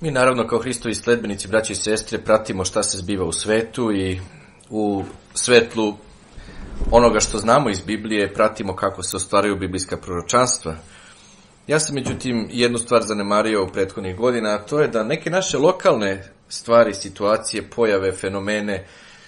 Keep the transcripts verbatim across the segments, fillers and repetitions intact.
Mi naravno kao Hristovi sledbenici, braće i sestre, pratimo šta se zbiva u svetu i u svetlu onoga što znamo iz Biblije pratimo kako se ostvaraju biblijska proročanstva. Ja sam međutim jednu stvar zanemario u prethodnih godina, a to je da neke naše lokalne stvari, situacije, pojave, fenomene,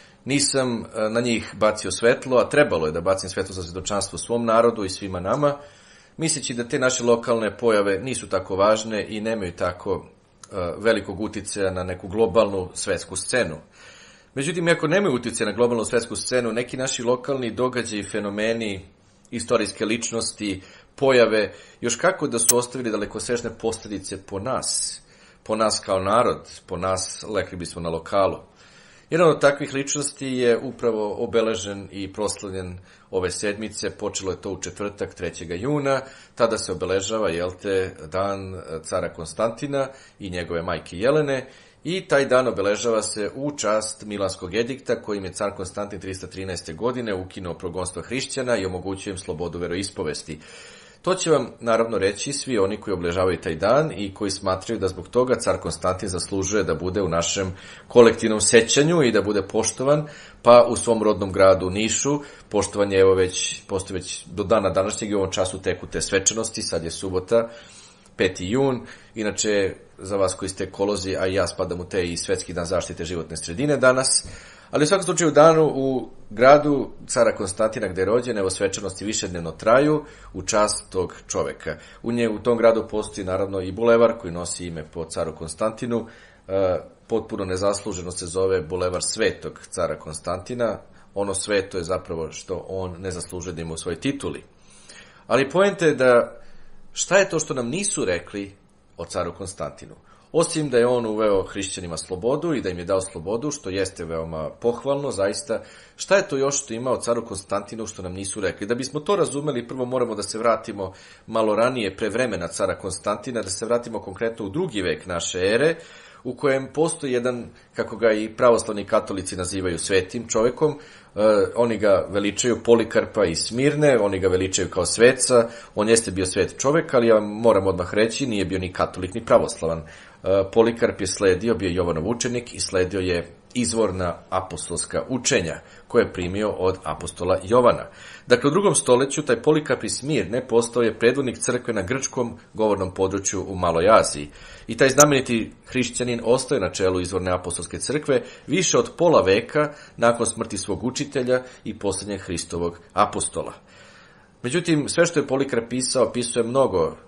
nisam na njih bacio svetlo, a trebalo je da bacim svetlo za svjedočanstvo svom narodu i svima nama, misleći da te naše lokalne pojave nisu tako važne i nemaju tako velikog uticaja na neku globalnu svetsku scenu. Međutim, ako nemaju uticaja na globalnu svetsku scenu, neki naši lokalni događaji, fenomeni, istorijske ličnosti, pojave, još kako da su ostavili dalekosežne posljedice po nas, po nas kao narod, po nas, rekli bismo, na lokalu. Jedan od takvih ličnosti je upravo obeležen i proslavljen ove sedmice, počelo je to u četvrtak, trećeg juna, tada se obeležava, jel te, dan cara Konstantina i njegove majke Jelene, i taj dan obeležava se u čast Milanskog edikta, kojim je car Konstantin trista trinaeste. godine ukinuo progonstvo hrišćana i omogućio im slobodu veroispovesti. To će vam naravno reći svi oni koji obeležavaju taj dan i koji smatraju da zbog toga car Konstantin zaslužuje da bude u našem kolektivnom sećanju i da bude poštovan, pa u svom rodnom gradu Nišu poštovan je, evo već, postoji već do dana današnjeg i u ovom času teku te svečanosti, sad je subota, peti jun, inače za vas koji ste ekolozi, a i ja spadam u te i Svetski dan zaštite životne sredine danas, ali u svakom slučaju danu u gradu cara Konstantina gde je rođen, evo svečanosti višednevno traju u čast tog čoveka. U nje, u tom gradu postoji naravno i bulevar koji nosi ime po caru Konstantinu, e, potpuno nezasluženo se zove bulevar Svetog cara Konstantina, ono sveto je zapravo što on ne zaslužuje da ima u svojoj tituli. Ali poenta je da šta je to što nam nisu rekli o caru Konstantinu? Osim da je on uveo hrišćanima slobodu i da im je dao slobodu, što jeste veoma pohvalno, zaista, šta je to još što ima o caru Konstantinu što nam nisu rekli? Da bismo to razumeli, prvo moramo da se vratimo malo ranije, pre vremena cara Konstantina, da se vratimo konkretno u drugi vek naše ere, u kojem postoji jedan, kako ga i pravoslavni katolici nazivaju svetim čovekom, uh, oni ga veličaju Polikarpa iz Smirne, oni ga veličaju kao sveca, on jeste bio svet čovek, ali ja moram odmah reći, nije bio ni katolik ni pravoslavan. Uh, Polikarp je sledio, bio je Jovanov učenik i sledio je izvorna apostolska učenja koje je primio od apostola Jovana. Dakle, u drugom stoleću taj Polikarp iz Smirne postao je predvodnik crkve na grčkom govornom području u Maloj Aziji. I taj znameniti hrišćanin ostaje na čelu izvorne apostolske crkve više od pola veka nakon smrti svog učitelja i posljednjeg Hristovog apostola. Međutim, sve što je Polikarp pisao, pisao je mnogo e,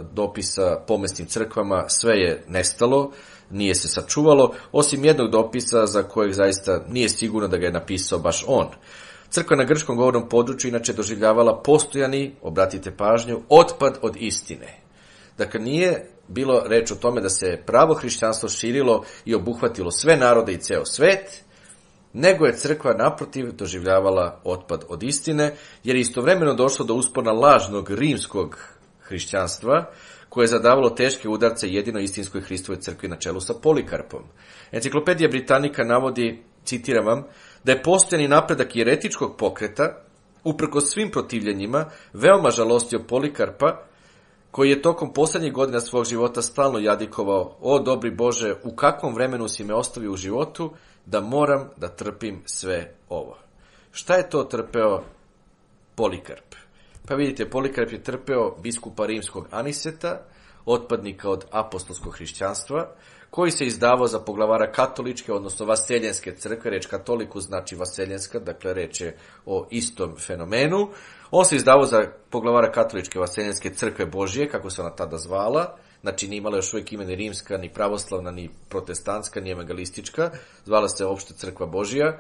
dopisa pomesnim crkvama, sve je nestalo, nije se sačuvalo, osim jednog dopisa za kojeg zaista nije sigurno da ga je napisao baš on. Crkva na grčkom govornom području inače doživljavala postojani, obratite pažnju, otpad od istine. Dakle, nije bilo reč o tome da se pravo hrišćanstvo širilo i obuhvatilo sve narode i ceo svet, nego je crkva naprotiv doživljavala otpad od istine, jer je istovremeno došlo do uspona lažnog rimskog hrišćanstva, koje je zadavalo teške udarce jedino istinskoj Hristovoj crkvi na čelu sa Polikarpom. Enciklopedija Britanika navodi, citiram vam, da je postojani napredak jeretičkog pokreta, uprkos svim protivljenjima, veoma žalostio Polikarpa, koji je tokom poslednjih godina svog života stalno jadikovao: o dobri Bože, u kakvom vremenu si me ostavio u životu, da moram da trpim sve ovo. Šta je to trpeo Polikarp? Pa vidite, Polikarp je trpeo biskupa rimskog Aniseta, otpadnika od apostolskog hrišćanstva, koji se izdavao za poglavara katoličke, odnosno vaseljenske crkve. Reč katoliku znači vaseljenska, dakle reč je o istom fenomenu. On se izdavao za poglavara katoličke vaseljenske crkve Božije, kako se ona tada zvala. Znači, nije imala još uvijek ime ni rimska, ni pravoslavna, ni protestantska, ni evangelistička. Zvala se opšte crkva Božija.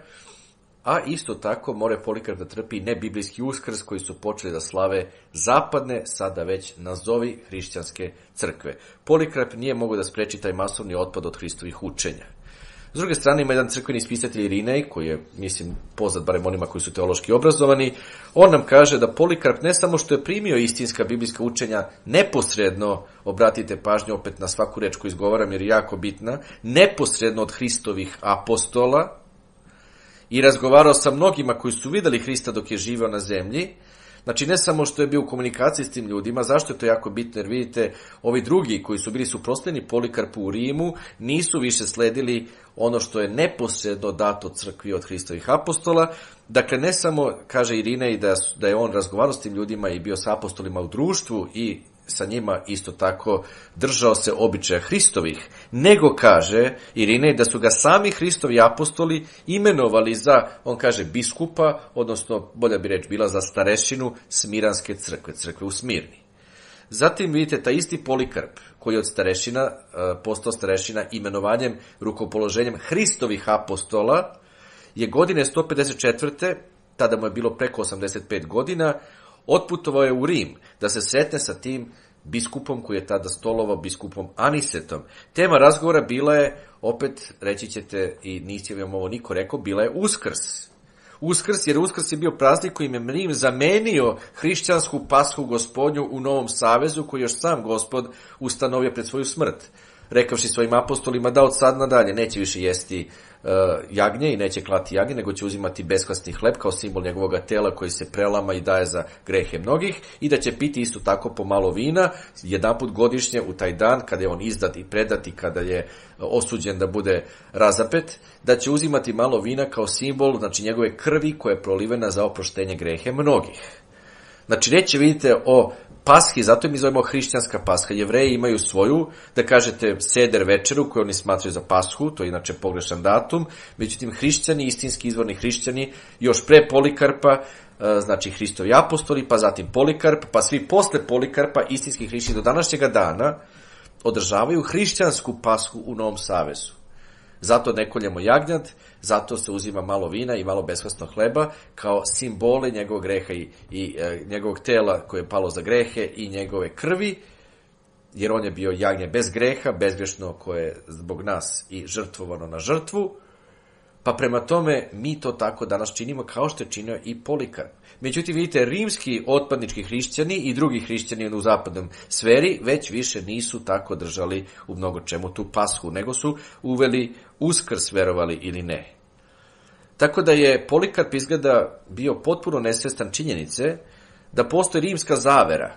A isto tako mora Polikarp da trpi nebiblijski uskrs koji su počeli da slave zapadne, sada već nazovi hrišćanske crkve. Polikarp nije mogao da spreči taj masovni otpad od Hristovih učenja. S druge strane, ima jedan crkveni spisatelj Irinej, koji je, mislim, poznat barem onima koji su teološki obrazovani. On nam kaže da Polikarp ne samo što je primio istinska biblijska učenja neposredno, obratite pažnju opet na svaku reč koju izgovaram jer je jako bitna, neposredno od Hristovih apostola, i razgovarao sa mnogima koji su videli Hrista dok je živeo na zemlji. Znači, ne samo što je bio u komunikaciji s tim ljudima, zašto je to jako bitno, jer vidite, ovi drugi koji su bili suprotstavljeni Polikarpu u Rimu, nisu više sledili ono što je neposredno dato crkvi od Hristovih apostola. Dakle, ne samo, kaže Irinej, da, da je on razgovarao s tim ljudima i bio sa apostolima u društvu i sa njima isto tako držao se običaja Hristovih, nego kaže Irinej da su ga sami Hristovi apostoli imenovali za, on kaže, biskupa, odnosno, bolja bi reč bila, za starešinu Smiranske crkve, crkve u Smirni. Zatim vidite, taj isti Polikarp, koji je od starešina postao starešina imenovanjem, rukopoloženjem Hristovih apostola, je godine sto pedeset četvrte, tada mu je bilo preko osamdeset pet godina, otputovao je u Rim da se sretne sa tim biskupom koji je tada stolovao, biskupom Anisetom. Tema razgovora bila je, opet reći ćete i niste vam ovo niko rekao, bila je Uskrs. Uskrs, jer Uskrs je bio praznik kojim je Rim zamenio hrišćansku pashu gospodnju u Novom savezu koji još sam Gospod ustanovio pred svoju smrt, rekavši svojim apostolima da od sad nadalje neće više jesti uh, jagnje i neće klati jagnje, nego će uzimati beskvasni hleb kao simbol njegovog tela koji se prelama i daje za grehe mnogih, i da će piti isto tako pomalo vina jedanput godišnje u taj dan kada je on izdat i predat i kada je osuđen da bude razapet, da će uzimati malo vina kao simbol, znači njegove krvi koja je prolivena za oproštenje grehe mnogih. Znači, reći vidite o Pashi, zato mi zovemo hrišćanska Pasha. Jevreji imaju svoju, da kažete, seder večeru koju oni smatraju za Pashu, to je inače pogrešan datum, međutim hrišćani, istinski izvorni hrišćani, još pre Polikarpa, znači Hristovi apostoli, pa zatim Polikarp, pa svi posle Polikarpa, istinski hrišćani do današnjega dana, održavaju hrišćansku Pashu u Novom savezu. Zato ne koljemo jagnjad, zato se uzima malo vina i malo beskvasnog hleba kao simbole njegovog greha i, i e, njegovog tela koje je palo za grehe i njegove krvi, jer on je bio jagnje bez greha, bezgrešno koje je zbog nas i žrtvovano na žrtvu, pa prema tome mi to tako danas činimo kao što je činio i Polikarp. Međutim, vidite, rimski otpadnički hrišćani i drugi hrišćani u zapadnom sferi već više nisu tako držali u mnogo čemu tu Pashu, nego su uveli Uskrs, verovali ili ne. Tako da je Polikarp izgleda bio potpuno nesvestan činjenice da postoji rimska zavera,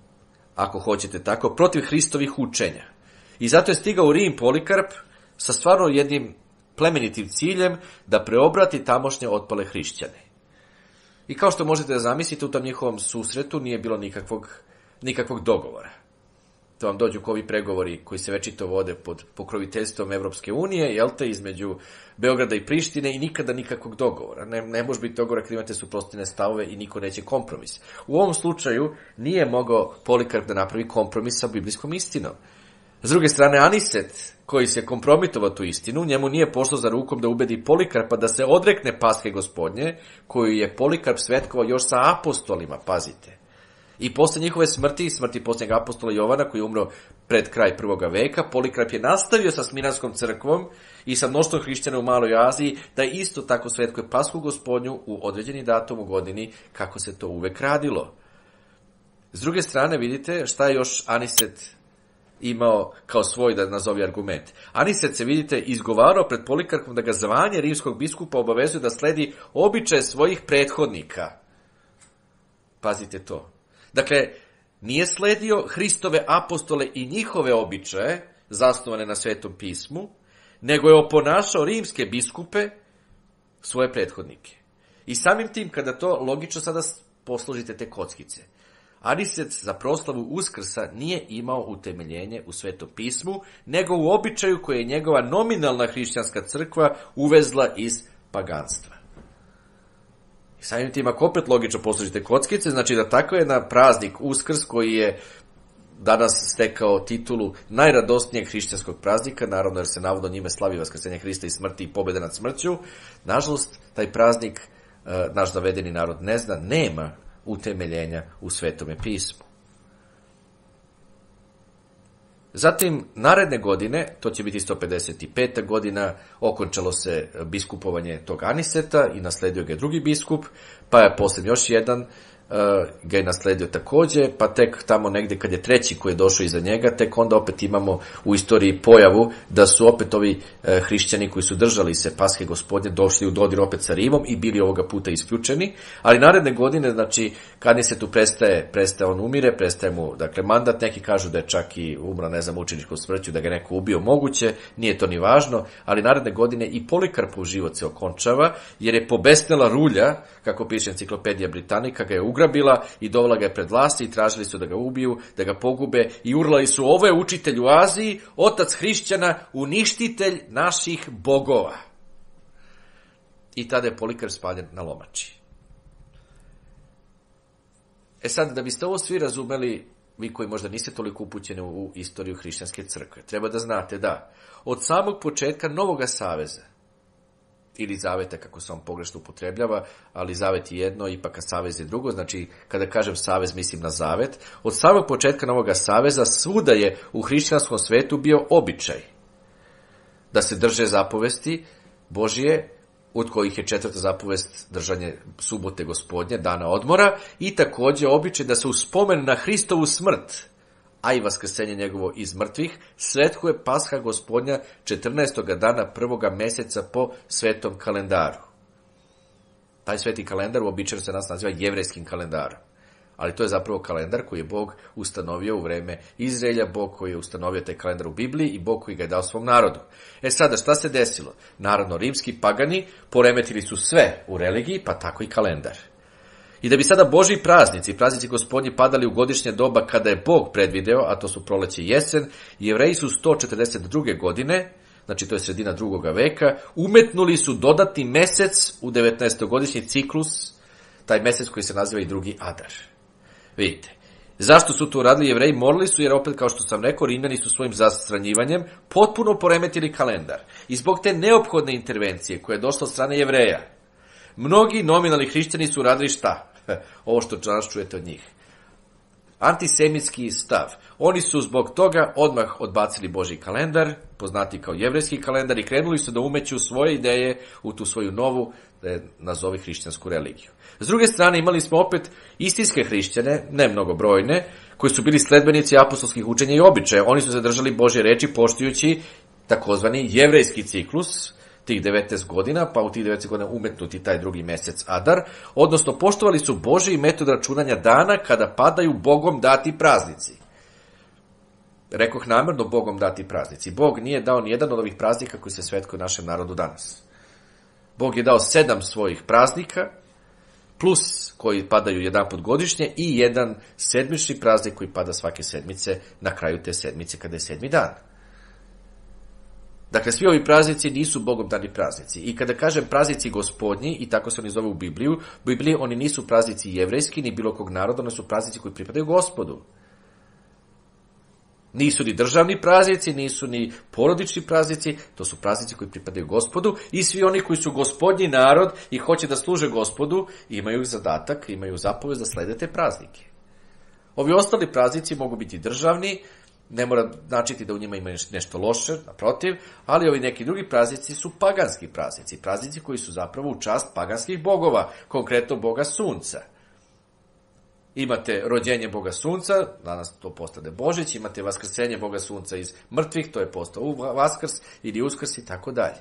ako hoćete tako, protiv Hristovih učenja. I zato je stigao u Rim Polikarp sa stvarno jednim plemenitim ciljem da preobrati tamošnje otpale hrišćane. I kao što možete da zamislite, u tom njihovom susretu nije bilo nikakvog, nikakvog dogovora. To vam dođu ovi pregovori koji se večito vode pod pokroviteljstvom Evropske unije, jel te, između Beograda i Prištine, i nikada nikakvog dogovora. Ne, ne može biti dogovora kad imate suprotstavljene stavove i niko neće kompromis. U ovom slučaju nije mogao Polikarp da napravi kompromis sa biblijskom istinom. S druge strane, Aniset, koji se kompromitovao tu istinu, njemu nije pošlo za rukom da ubedi Polikarpa da se odrekne Pashe gospodnje, koju je Polikarp svetkovao još sa apostolima, pazite. I posle njihove smrti, smrti posljednjeg apostola Jovana, koji je umro pred kraj prvoga veka, Polikarp je nastavio sa Smiranskom crkvom i sa mnoštvom hrišćana u Maloj Aziji da isto tako svetkuje Pashu gospodnju u određeni datum u godini, kako se to uvek radilo. S druge strane, vidite šta je još Aniset imao kao svoj, da nazovi, argument. Aniset se, vidite, izgovarao pred Polikarpom da ga zvanje rimskog biskupa obavezuje da sledi običaje svojih prethodnika. Pazite to. Dakle, nije sledio Hristove apostole i njihove običaje, zasnovane na Svetom pismu, nego je oponašao rimske biskupe, svoje prethodnike. I samim tim, kada to logično sada posložite te kockice, Aniset za proslavu Uskrsa nije imao utemeljenje u Svetom pismu, nego u običaju koje je njegova nominalna hrišćanska crkva uvezla iz paganstva. I samim tim, ako opet logično posložite kockice, znači da tako je na praznik Uskrs, koji je danas stekao titulu najradosnijeg hrišćanskog praznika, naravno jer se navodno njime slavi vaskrsenje Hrista i smrti i pobjeda nad smrću, nažalost, taj praznik naš navedeni narod ne zna, nema utemeljenja u Svetome pismu. Zatim, naredne godine, to će biti sto pedeset peta godina, okončalo se biskupovanje tog Aniseta i nasledio ga drugi biskup, pa je poslije još jedan ga je nasledio takođe, pa tek tamo negde kad je treći koji je došao iza njega, tek onda opet imamo u istoriji pojavu da su opet ovi hrišćani koji su držali se Paske Gospodnje došli u dodir opet sa Rimom i bili ovoga puta isključeni, ali naredne godine, znači, kad se tu prestaje, prestaje on umire, prestaje mu, dakle, mandat, neki kažu da je čak i umra, ne znam, učeničkom smrću, da ga neko ubio, moguće, nije to ni važno, ali naredne godine i Polikarpov život se okončava, jer je pobesnela rulja, kako piše Enciklopedija Britanika, ga je ugrabila i dovela ga je pred vlasti i tražili su da ga ubiju, da ga pogube i urlali su: ovo je učitelj u Aziji, otac hrišćana, uništitelj naših bogova. I tada je Polikarp spaljen na lomači. E sad, da biste ovo svi razumeli, vi koji možda niste toliko upućeni u istoriju hrišćanske crkve, treba da znate da od samog početka Novoga saveza, ili zaveta, kako se on pogrešno upotrebljava, ali zavet je jedno, ipak savez je drugo, znači kada kažem savez mislim na zavet, od samog početka Novoga saveza svuda je u hrišćanskom svetu bio običaj da se drže zapovesti Božije, od kojih je četvrta zapovest držanje subote Gospodnje, dana odmora, i takođe običaj da se u spomen na Hristovu smrt, a i vaskrsenje njegovo iz mrtvih, svetkuje Pasha Gospodnja četrnaestog dana prvoga meseca po svetom kalendaru. Taj sveti kalendar uobičajeno se nas naziva jevrejskim kalendarom. Ali to je zapravo kalendar koji je Bog ustanovio u vreme Izraelja, Bog koji je ustanovio taj kalendar u Bibliji i Bog koji ga je dao svom narodu. E sada, šta se desilo? Naravno, rimski pagani poremetili su sve u religiji, pa tako i kalendar. I da bi sada Božji praznici, praznici Gospodnji padali u godišnje doba kada je Bog predvideo, a to su proleće i jesen, Jevreji su sto četrdeset druge godine, znači to je sredina drugoga veka, umetnuli su dodatni mesec u devetnaestogodišnji ciklus, taj mesec koji se naziva i drugi Adar. Vidite, zašto su to uradili Jevreji? Morali su, jer opet, kao što sam rekao, Rimljani su svojim zastranjivanjem potpuno poremetili kalendar. I zbog te neophodne intervencije koja je došla od strane Jevreja, mnogi nominalni hrišćani su uradili šta? Ovo što danas čujete od njih. Antisemitski stav. Oni su zbog toga odmah odbacili Božji kalendar, poznati kao jevrejski kalendar, i krenuli su da umeću svoje ideje u tu svoju novu, da je nazovi hrišćansku religiju. S druge strane, imali smo opet istinske hrišćane, ne mnogo brojne, koji su bili sledbenici apostolskih učenja i običaja. Oni su zadržali Božje reči poštujući takozvani jevrejski ciklus, tih devetnaest godina, pa u tih devetnaest godina umetnuti taj drugi mesec Adar, odnosno poštovali su Božji metod računanja dana kada padaju Bogom dati praznici. Rekoh namerno Bogom dati praznici. Bog nije dao nijedan od ovih praznika koji se svetkuje našem narodu danas. Bog je dao sedam svojih praznika, plus koji padaju jedan put godišnje, i jedan sedmični praznik koji pada svake sedmice na kraju te sedmice kada je sedmi dan. Dakle, svi ovi praznici nisu Bogom dani praznici. I kada kažem praznici Gospodnji, i tako se oni zove u Bibliju, u Bibliji oni nisu praznici jevrejski, ni bilo kog naroda, oni su praznici koji pripadaju Gospodu. Nisu ni državni praznici, nisu ni porodični praznici, to su praznici koji pripadaju Gospodu, i svi oni koji su Gospodnji narod i hoće da služe Gospodu, imaju zadatak, imaju zapovest da slede te praznike. Ovi ostali praznici mogu biti državni, ne mora značiti da u njima ima nešto loše, naprotiv, ali ovi neki drugi praznici su paganski praznici, praznici koji su zapravo u čast paganskih bogova, konkretno Boga Sunca. Imate rođenje Boga Sunca, danas to postade Božić, imate vaskrsenje Boga Sunca iz mrtvih, to je postao Vaskrs ili Uskrs i tako dalje.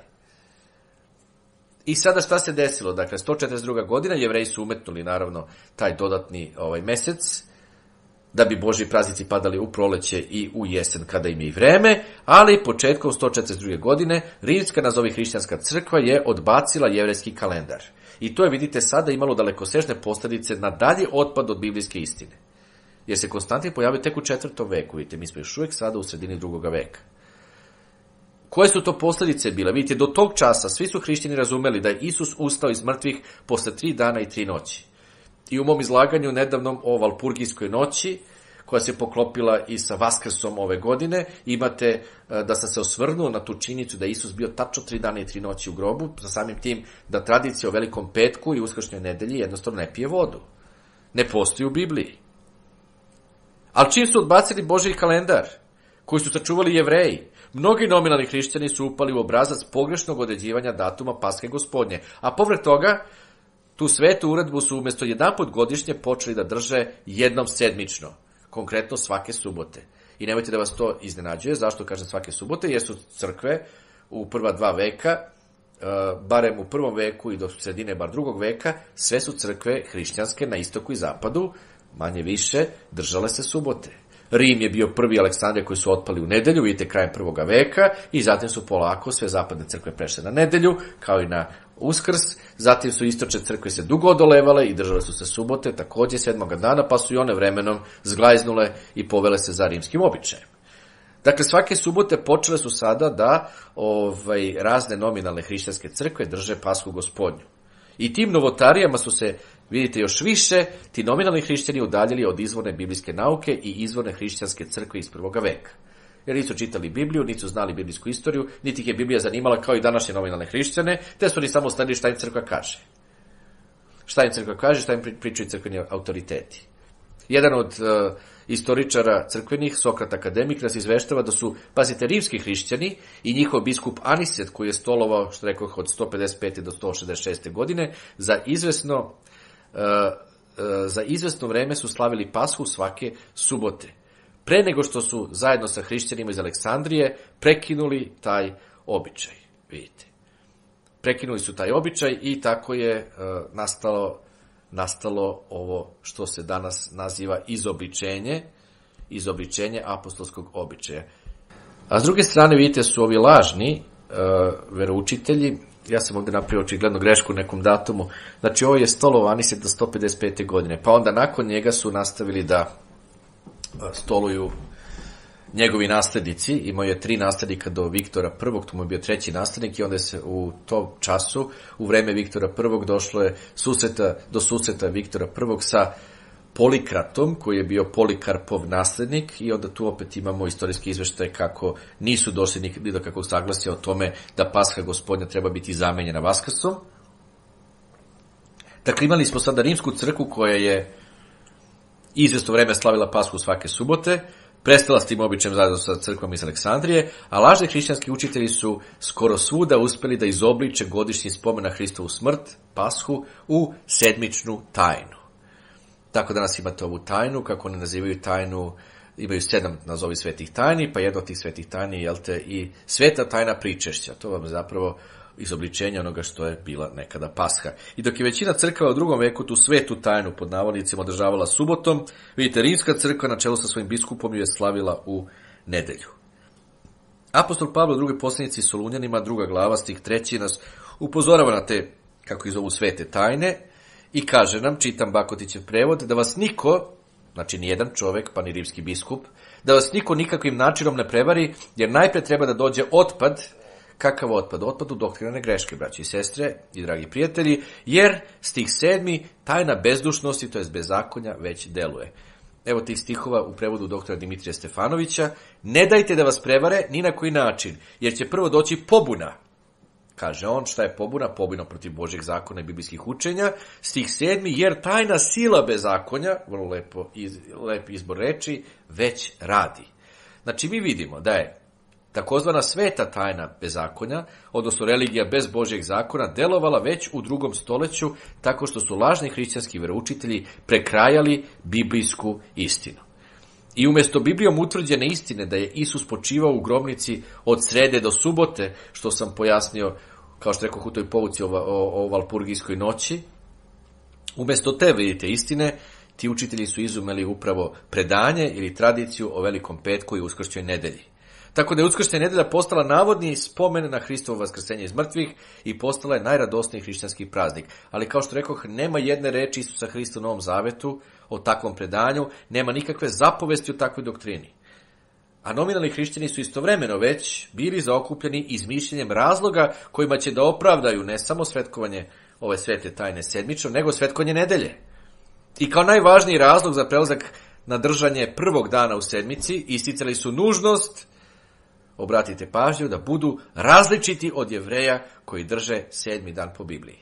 I sada šta se desilo? Dakle, sto četrdeset druga godina, Jevreji su umetnuli naravno taj dodatni ovaj mesec, da bi Božji praznici padali u proleće i u jesen kada im je i vreme, ali početkom sto četrdeset druge godine rimska, nazovi hrišćanska crkva, je odbacila jevrejski kalendar. I to je, vidite, sada imalo dalekosežne posljedice na dalji otpad od biblijske istine. Jer se Konstantin pojavio tek u četvrtom veku, vidite, mi smo još uvijek sada u sredini drugoga veka. Koje su to posljedice bile? Vidite, do tog časa svi su hrišćani razumeli da je Isus ustao iz mrtvih posle tri dana i tri noći. I u mom izlaganju nedavnom o Valpurgijskoj noći, koja se poklopila i sa Vaskrsom ove godine, imate da sam se osvrnuo na tu činjenicu da je Isus bio tačno tri dana i tri noći u grobu, sa samim tim da tradicija o Velikom petku i Uskršnjoj nedelji jednostavno ne pije vodu. Ne postoji u Bibliji. Ali čim su odbacili Božji kalendar, koji su sačuvali Jevreji, mnogi nominalni hrišćani su upali u obrazac pogrešnog određivanja datuma Paske Gospodnje, a povrh toga tu svetu uredbu su umjesto jedanput godišnje počeli da drže jednom sedmično, konkretno svake subote. I nemojte da vas to iznenađuje, zašto kažem svake subote, jer su crkve u prva dva veka, barem u prvom veku i do sredine bar drugog veka, sve su crkve hrišćanske na istoku i zapadu, manje više, držale se subote. Rim je bio prvi, Aleksandrija koji su otpali u nedelju, vidite, krajem prvoga veka, i zatim su polako sve zapadne crkve prešle na nedelju, kao i na Uskrs, zatim su istočne crkve se dugo odolevale i držale su se subote, takođe sedmoga dana, pa su i one vremenom zglajznule i povele se za rimskim običajem. Dakle, svake subote počele su sada da ovaj, razne nominalne hrišćanske crkve drže Pashu Gospodnju. I tim novotarijama su se, vidite, još više ti nominalni hrišćani udaljili od izvorne biblijske nauke i izvorne hrišćanske crkve iz prvoga veka. Jer nisu čitali Bibliju, nisu znali biblijsku istoriju, niti ih je Biblija zanimala kao i današnje nominalne hrišćane, te su oni samo stavili šta im crkva kaže. Šta im crkva kaže, šta im pričaju crkveni autoriteti. Jedan od uh, istoričara crkvenih, Sokrat akademik, nas izveštava da su, pazite, rimski hrišćani i njihov biskup Aniset, koji je stolovao, što rekao, od sto pedeset pete do sto šezdeset šeste godine, za izvesno, uh, uh, za izvesno vreme su slavili Pashu svake subote. Pre nego što su zajedno sa hrišćanima iz Aleksandrije prekinuli taj običaj, vidite. Prekinuli su taj običaj i tako je uh, nastalo nastalo ovo što se danas naziva izobličenje, izobličenje apostolskog običaja. A s druge strane, vidite, su ovi lažni uh, veroučitelji, ja sam ovdje napravio očigledno grešku u nekom datumu, znači ovo je stolov Aniset do sto pedeset pete godine, pa onda nakon njega su nastavili da uh, stoluju njegovi naslednici, imao je tri naslednika do Viktora prvog, to mu je bio treći naslednik i onda se u tom času, u vreme Viktora prvog, došlo je susreta, do susreta Viktora prvog sa Polikratom, koji je bio Polikarpov naslednik, i onda tu opet imamo istorijski izveštaj kako nisu došli ni do kakvog saglasja o tome da Pasha Gospodnja treba biti zamenjena Vaskrsom. Dakle, imali smo sada rimsku crkvu koja je izvesno vreme slavila Pashu svake subote, prestala s tim običajem zajedno sa crkvom iz Aleksandrije, a lažni hrišćanski učitelji su skoro svuda uspeli da izobliče godišnji spomen na Hristovu smrt, Pashu, u sedmičnu tajnu. Tako danas imate ovu tajnu, kako oni nazivaju tajnu, imaju sedam nazovi svetih tajni, pa jedna od tih svetih tajni, jel te, i sveta tajna pričešća. To vam je zapravo izobličenje onoga što je bila nekada Pasha. I dok je većina crkava u drugom veku tu svetu tajnu pod navodnicima održavala subotom, vidite, rimska crkva na čelu sa svojim biskupom ju je slavila u nedelju. Apostol Pavle u drugoj poslanici Solunjanima, druga glava, stih treći, nas upozorava na te, kako ih zovu, svete tajne i kaže nam, čitam Bakotićev prevod, da vas niko, znači ni jedan čovek, pa ni rimski biskup, da vas niko nikakvim načinom ne prevari, jer najpre treba da dođe otpad. Kakav otpad? Otpad u doktrinarne greške, braći i sestre i dragi prijatelji, jer stih sedmi, tajna bezdušnosti, to je bezakonja, već deluje. Evo tih stihova u prevodu doktora Dimitrija Stefanovića. Ne dajte da vas prevare ni na koji način, jer će prvo doći pobuna. Kaže on, šta je pobuna? Pobuna protiv Božjeg zakona i biblijskih učenja. Stih sedmi, jer tajna sila bezakonja, vrlo lepo, iz, lep izbor reči, već radi. Znači mi vidimo da je takozvana sveta tajna bezakonja, odnosno religija bez Božjeg zakona, delovala već u drugom stoleću tako što su lažni hrišćanski veroučitelji prekrajali biblijsku istinu. I umjesto Biblijom utvrđene istine da je Isus počivao u grobnici od srede do subote, što sam pojasnio, kao što rekao u toj povuci o, o, o Valpurgijskoj noći, umjesto te, vidite, istine, ti učitelji su izumeli upravo predanje ili tradiciju o Velikom petku i Uskršnjoj nedelji. Tako da je Uskršnja nedelja postala navodni spomen na Hristovo vaskrsenje iz mrtvih i postala je najradosniji hrišćanski praznik. Ali kao što rekoh, nema jedne reči Isusa Hrista u Novom Zavetu o takvom predanju, nema nikakve zapovesti o takvoj doktrini. A nominalni hrišćani su istovremeno već bili zaokupljeni izmišljenjem razloga kojima će da opravdaju ne samo svetkovanje ove svete tajne sedmično, nego svetkovanje nedelje. I kao najvažniji razlog za prelazak na držanje prvog dana u sedmici isticali su nužnost, obratite pažnju, da budu različiti od Jevreja koji drže sedmi dan po Bibliji.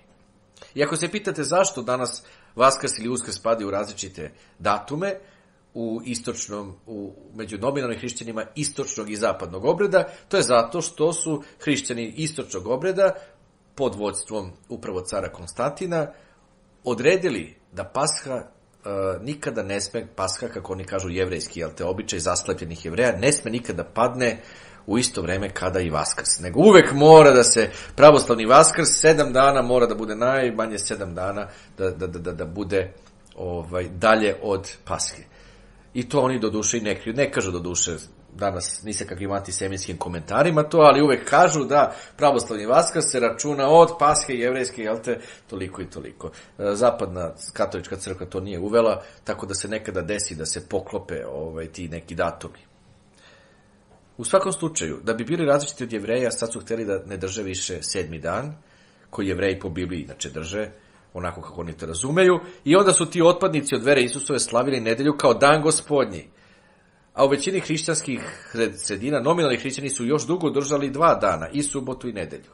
I ako se pitate zašto danas Vaskrs ili Uskrs spadaju u različite datume, u istočnom, u, među nominalnim hrišćanima istočnog i zapadnog obreda, to je zato što su hrišćani istočnog obreda pod vodstvom upravo cara Konstantina odredili da Pasha uh, nikada ne sme, Pasha, kako oni kažu jevrejski, jel te, običaj zaslepljenih Jevreja, ne sme nikada padne u isto vreme kada i Vaskrs. Nego uvek mora da se pravoslavni Vaskrs sedam dana mora da bude najmanje sedam dana da, da, da, da bude ovaj, dalje od Pashe. I to oni do duše i ne kriju. Ne kažu do duše, danas nisam kakvim antisemitskim komentarima to, ali uvek kažu da pravoslavni Vaskrs se računa od Pashe jevrejske, jel te, toliko i toliko. Zapadna katolička crkva to nije uvela, tako da se nekada desi da se poklope ovaj, ti neki datumi. U svakom slučaju, da bi bili različiti od Jevreja, sad su htjeli da ne drže više sedmi dan, koji Jevreji po Bibliji inače drže, onako kako oni to razumeju, i onda su ti otpadnici od vere Isusove slavili nedelju kao dan Gospodnji. A u većini hrišćanskih sredina, nominalni hrišćani su još dugo držali dva dana, i subotu i nedelju.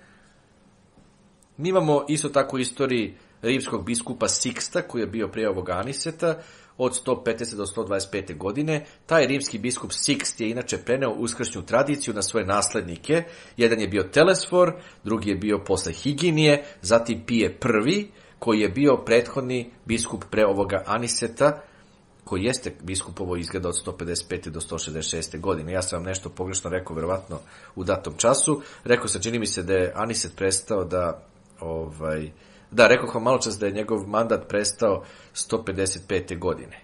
Mi imamo isto tako u istoriji rimskog biskupa Siksta, koji je bio prije ovog Aniseta, od sto petnaeste do sto dvadeset pete godine. Taj rimski biskup Sikst je inače preneo uskršnju tradiciju na svoje naslednike. Jedan je bio Telesfor, drugi je bio posle Higinije, zatim Pije prvi, koji je bio prethodni biskup pre ovoga Aniseta, koji jeste biskupovo izgleda od sto pedeset pete do sto šezdeset šeste godine. Ja sam vam nešto pogrešno rekao, verovatno u datom času. Rekao sam, čini mi se da je Aniset prestao da... Ovaj, da, rekao vam malo čas da je njegov mandat prestao sto pedeset pete godine.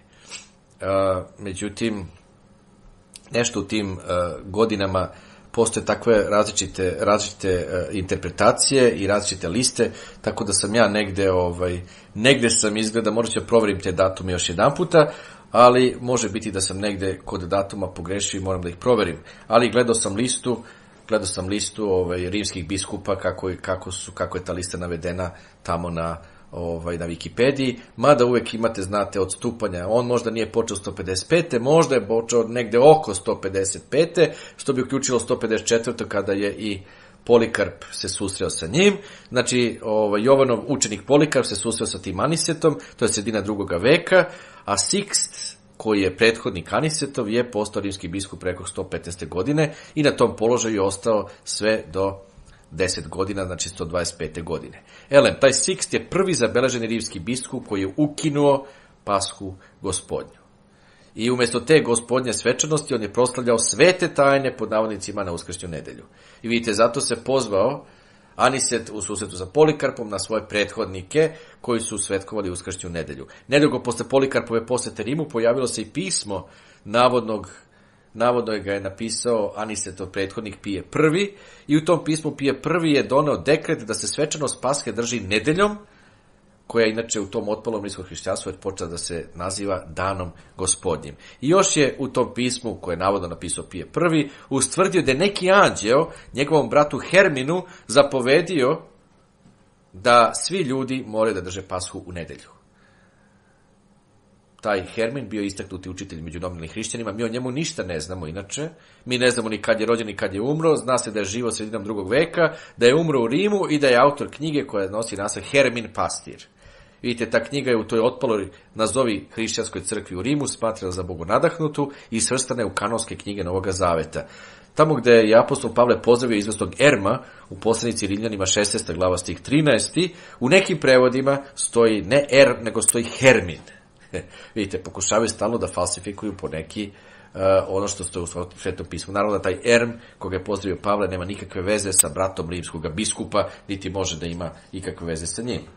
Uh, međutim, nešto u tim uh, godinama postoje takve različite, različite uh, interpretacije i različite liste, tako da sam ja negde, ovaj, negde sam izgleda, možda ću proverim te datume još jedan puta, ali može biti da sam negde kod datuma pogrešio i moram da ih proverim. Ali gledao sam listu, gledao sam listu ovaj, rimskih biskupa, kako, kako, su, kako je ta lista navedena tamo na, ovaj, na Wikipediji, mada uvek imate, znate, odstupanja. On možda nije počeo sto pedeset pete, možda je počeo negde oko sto pedeset pete, što bi uključilo sto pedeset četvrte kada je i Polikarp se susreo sa njim. Znači, ovaj, Jovanov učenik Polikarp se susreo sa tim Anisetom, to je sredina drugoga veka, a Sikst, koji je prethodnik Anisetov, je postao rimski biskup preko sto petnaeste godine i na tom položaju je ostao sve do deset godina, znači sto dvadeset pete godine. Elem, taj Sikst je prvi zabeleženi rimski biskup koji je ukinuo Pashu Gospodnju. I umjesto te Gospodnje svečanosti on je proslavljao svete tajne pod navodnicima na uskršnju nedelju. I vidite, zato se pozvao Aniset u susretu sa Polikarpom na svoje prethodnike koji su svetkovali uskršnju nedelju. Nedugo posle Polikarpove posete Rimu pojavilo se i pismo navodnog, navodno ga je napisao Anisetov prethodnik Pije prvi i u tom pismu Pije prvi je doneo dekret da se svečanost Pashe drži nedeljom, koja inače u tom otpalom rimskom hrišćanstvu je počela da se naziva Danom Gospodnjim. I još je u tom pismu, koje je navodno napisao Pije prvi, ustvrdio da je neki anđeo njegovom bratu Herminu zapovedio da svi ljudi moraju da drže Pashu u nedelju. Taj Hermin bio istaknuti učitelj među nominalnim hrišćanima, mi o njemu ništa ne znamo inače, mi ne znamo ni kad je rođen ni kad je umro, zna se da je živo sredinom drugog veka, da je umro u Rimu i da je autor knjige koja nosi naslov Hermin Pastir. Vidite, ta knjiga je u toj otpaloj nazovi hrišćanskoj crkvi u Rimu smatrana za bogonadahnutu i svrstana je u kanonske knjige Novoga Zaveta. Tamo gde je apostol Pavle pozdravio izvesnog Erma u poslanici Rimljanima šesnaesta glava stih trinaesti, u nekim prevodima stoji ne Er, nego stoji Hermin. Vidite, pokušavaju stalno da falsifikuju po neki uh, ono što stoji u Svetom pismu. Naravno da taj Erm, koga je pozdravio Pavle, nema nikakve veze sa bratom rimskog biskupa, niti može da ima ikakve veze sa njim.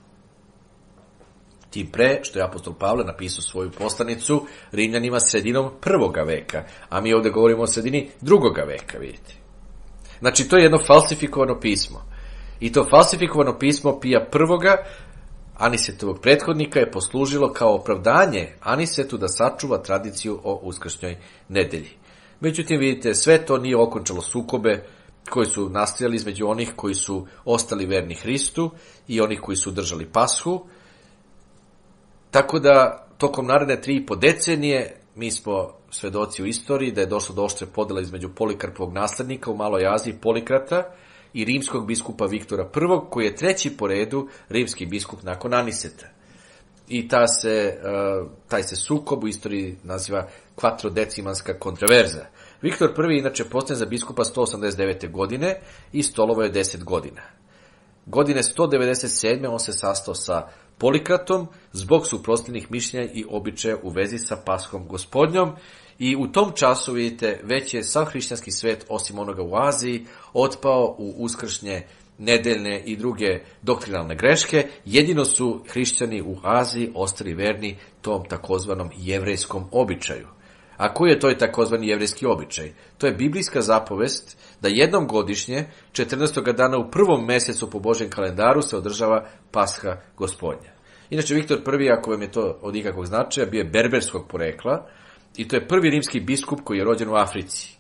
Tim pre što je apostol Pavle napisao svoju poslanicu Rimljanima sredinom prvoga veka, a mi ovde govorimo o sredini drugoga veka, vidite. Znači, to je jedno falsifikovano pismo. I to falsifikovano pismo Pija prvoga, Anisetovog prethodnika, je poslužilo kao opravdanje Anisetu da sačuva tradiciju o uskršnjoj nedelji. Međutim, vidite, sve to nije okončalo sukobe koji su nastajali između onih koji su ostali verni Hristu i onih koji su držali Pashu. Tako da, tokom naredne tri i po decenije, mi smo svedoci u istoriji da je došlo do oštre podela između Polikarpovog naslednika u Maloj Aziji, Polikrata, i rimskog biskupa Viktora prvog, koji je treći po redu rimski biskup nakon Aniseta. I ta se, taj se sukob u istoriji naziva kvatrodecimanska kontroverza. Viktor prvi inače postaje za biskupa sto osamdeset devete godine i stolovao je deset godina. Godine sto devedeset sedme on se sastao sa Polikratom zbog suprotstavljenih mišljenja i običaja u vezi sa Paschom Gospodnjom. I u tom času, vidite, već je sav hrišćanski svet, osim onoga u Aziji, otpao u uskršnje, nedeljne i druge doktrinalne greške. Jedino su hrišćani u Aziji ostali verni tom takozvanom jevrejskom običaju. A koji je to takozvani jevrejski običaj? To je biblijska zapovest da jednom godišnje, četrnaestog dana u prvom mesecu po Božjem kalendaru, se održava Pasha Gospodnja. Inače, Viktor prvi, ako vam je to od ikakvog značaja, bio je berberskog porekla i to je prvi rimski biskup koji je rođen u Africi.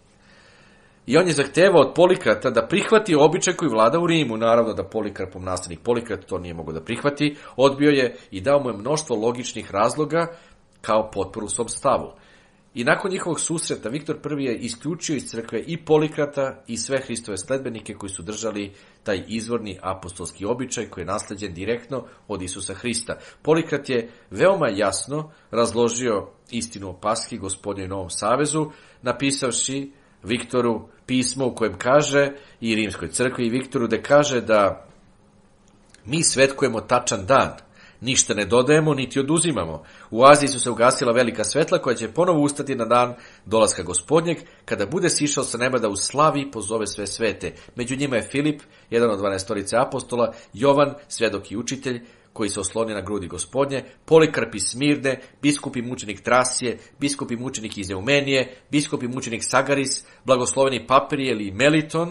I on je zahtevao od Polikrata da prihvati običaj koji vlada u Rimu. Naravno da Polikarpov nastavnik Polikrat to nije mogao da prihvati, odbio je i dao mu je mnoštvo logičnih razloga kao potporu u svom stavu. I nakon njihovog susreta Viktor prvi je isključio iz crkve i Polikrata i sve Hristove sledbenike koji su držali taj izvorni apostolski običaj koji je nasleđen direktno od Isusa Hrista. Polikrat je veoma jasno razložio istinu o Paski, Gospodnjoj i Novom savezu, napisavši Viktoru pismo u kojem kaže, i Rimskoj crkvi i Viktoru, da kaže da mi svetkujemo tačan dan, ništa ne dodajemo niti oduzimamo. U Aziji su se ugasila velika svetla koja će ponovo ustati na dan dolaska Gospodnjeg, kada bude sišao sa neba da u slavi pozove sve svete. Među njima je Filip, jedan od dvanaestorice apostola, Jovan, svjedok i učitelj, koji se osloni na grudi Gospodnje, Polikarp iz Smirne, biskup i mučenik Trasije, biskup i mučenik iz Eumenije, biskup i mučenik Sagaris, blagosloveni Paperije ili Meliton,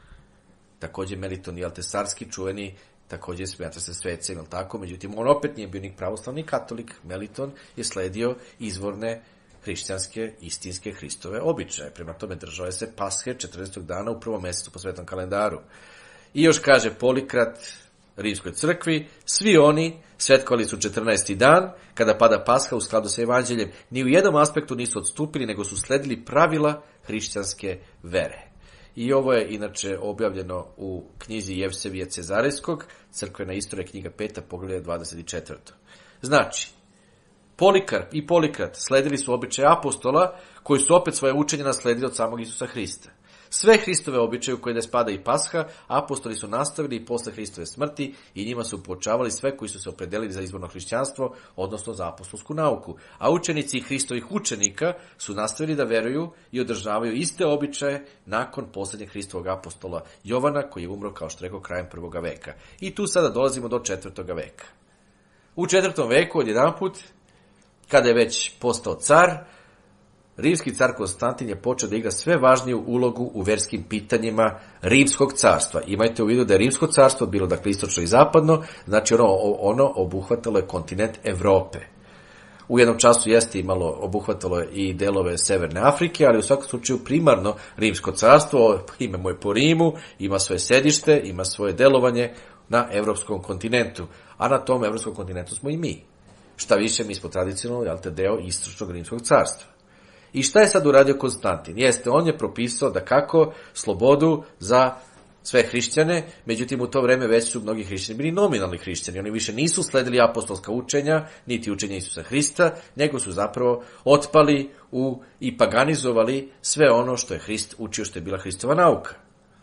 također Meliton i Altesarski, čuveni, također smatra se svecem, ili tako, međutim, on opet nije bio ni pravoslavni katolik. Meliton je sledio izvorne hrišćanske, istinske Hristove običaje. Prema tome držao je se Pashe četrnaestog dana u prvom mjesecu po svetom kalendaru. I još kaže Polikrat Rimskoj crkvi, svi oni svetkovali su četrnaesti dan, kada pada Pasha u skladu sa evanđeljem. Ni u jednom aspektu nisu odstupili, nego su sledili pravila hrišćanske vere. I ovo je inače objavljeno u knjizi Jevsevija Cezarejskog, Crkvena istorija, knjiga peta, poglavlje dvadeset četvrto. Znači, Polikarp i Polikrat sledili su običaje apostola, koji su opet svoje učenje nasledili od samog Isusa Hrista. Sve Hristove običaje u koje ne spada i Pasha, apostoli su nastavili i posle Hristove smrti i njima su poučavali sve koji su se opredelili za izvorno hrišćanstvo, odnosno za apostolsku nauku. A učenici Hristovih učenika su nastavili da veruju i održavaju iste običaje nakon posljednjeg Hristovog apostola Jovana, koji je umro, kao što rekao, krajem prvoga veka. I tu sada dolazimo do četvrtoga veka. U četvrtom veku, odjedanput, kada je već postao car, rimski car Konstantin je počeo da igra sve važniju ulogu u verskim pitanjima rimskog carstva. Imajte u vidu da je rimsko carstvo bilo, dakle, istočno i zapadno, znači ono, ono obuhvatalo je kontinent Evrope. U jednom času jeste imalo, obuhvatalo je i delove Severne Afrike, ali u svakom slučaju primarno rimsko carstvo, ime mu je po Rimu, ima svoje sedište, ima svoje delovanje na evropskom kontinentu, a na tom evropskom kontinentu smo i mi. Šta više, mi smo tradicionalno, jel te, deo istočnog rimskog carstva. I šta je sad uradio Konstantin? Jeste, on je propisao da kako slobodu za sve hrišćane, međutim u to vreme već su mnogi hrišćani bili nominalni hrišćani. Oni više nisu sledili apostolska učenja, niti učenja Isusa Hrista, nego su zapravo otpali u i paganizovali sve ono što je Hrist učio, što je bila Hristova nauka.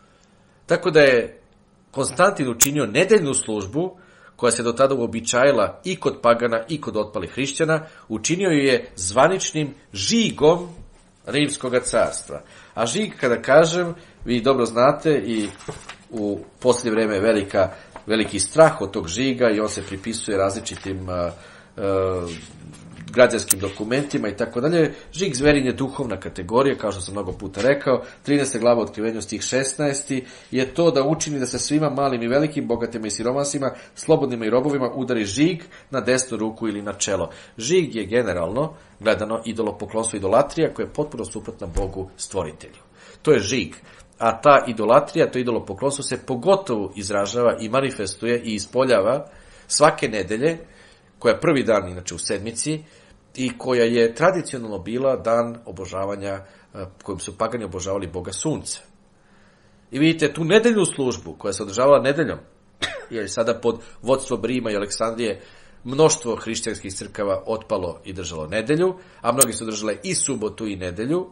Tako da je Konstantin učinio nedeljnu službu, koja se do tada uobičajila i kod pagana i kod otpalih hrišćana, učinio ju je zvaničnim žigom Rimskog carstva. A žig, kada kažem, vi dobro znate, i u posljednje vreme je velika, veliki strah od tog žiga i on se pripisuje različitim uh, uh, građanskim dokumentima i tako dalje. Žig zverin je duhovna kategorija, kao što sam mnogo puta rekao. trinaesta glava Otkrivenju, stih šesnaesti je to da učini da se svima malim i velikim, bogatima i siromasima, slobodnima i robovima udari žig na desnu ruku ili na čelo. Žig je generalno gledano idolopoklonstvo, idolatrija, koja je potpuno suprotna Bogu stvoritelju. To je žig. A ta idolatrija, to idolopoklonstvo se pogotovo izražava i manifestuje i ispoljava svake nedelje, koja je prvi dan, inače, u sedmici, i koja je tradicionalno bila dan obožavanja, kojim su pagani obožavali Boga Sunca. I vidite, tu nedeljnu službu, koja se održavala nedeljom, jer sada pod vodstvom Rima i Aleksandrije mnoštvo hrišćanskih crkava otpalo i držalo nedelju, a mnogi su držale i subotu i nedelju.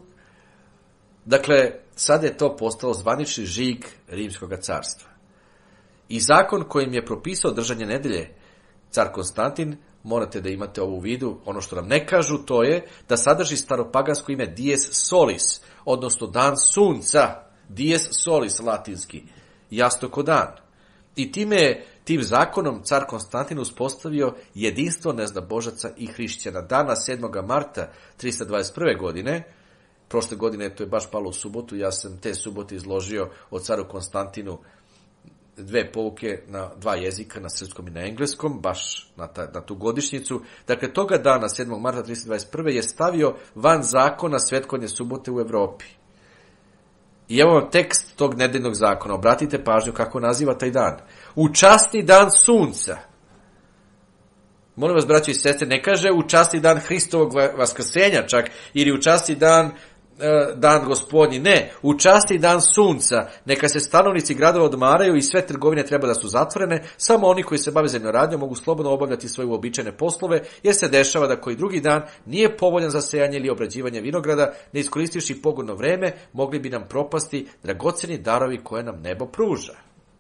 Dakle, sada je to postalo zvanični žig Rimskog carstva. I zakon kojim je propisao držanje nedelje car Konstantin, morate da imate ovo u vidu, ono što nam ne kažu, to je da sadrži staropagansko ime dies solis, odnosno dan sunca, dies solis latinski, jasno ko dan. I time je, tim zakonom, car Konstantin uspostavio jedinstvo neznabožaca i hrišćana. Dana sedmog marta trista dvadeset prve. godine, prošle godine to je baš palo u subotu, ja sam te subote izložio o caru Konstantinu dve pouke na dva jezika, na srpskom i na engleskom, baš na, ta, na tu godišnjicu. Dakle, toga dana, sedmog marta trista dvadeset prve. je stavio van zakona svetkovanje subote u Evropi. I evo vam tekst tog nedeljnog zakona. Obratite pažnju kako naziva taj dan. U časni dan sunca. Molim vas, braćo i sestre, ne kaže u časni dan Hristovog vaskrsenja čak, ili u časni dan dan gospodnji, ne, u časti dan sunca, neka se stanovnici gradova odmaraju i sve trgovine treba da su zatvorene, samo oni koji se bave zemljoradnjom mogu slobodno obavljati svoje uobičajene poslove, jer se dešava da koji drugi dan nije povoljan za sejanje ili obrađivanje vinograda, ne iskoristivši pogodno vreme, mogli bi nam propasti dragoceni darovi koje nam nebo pruža.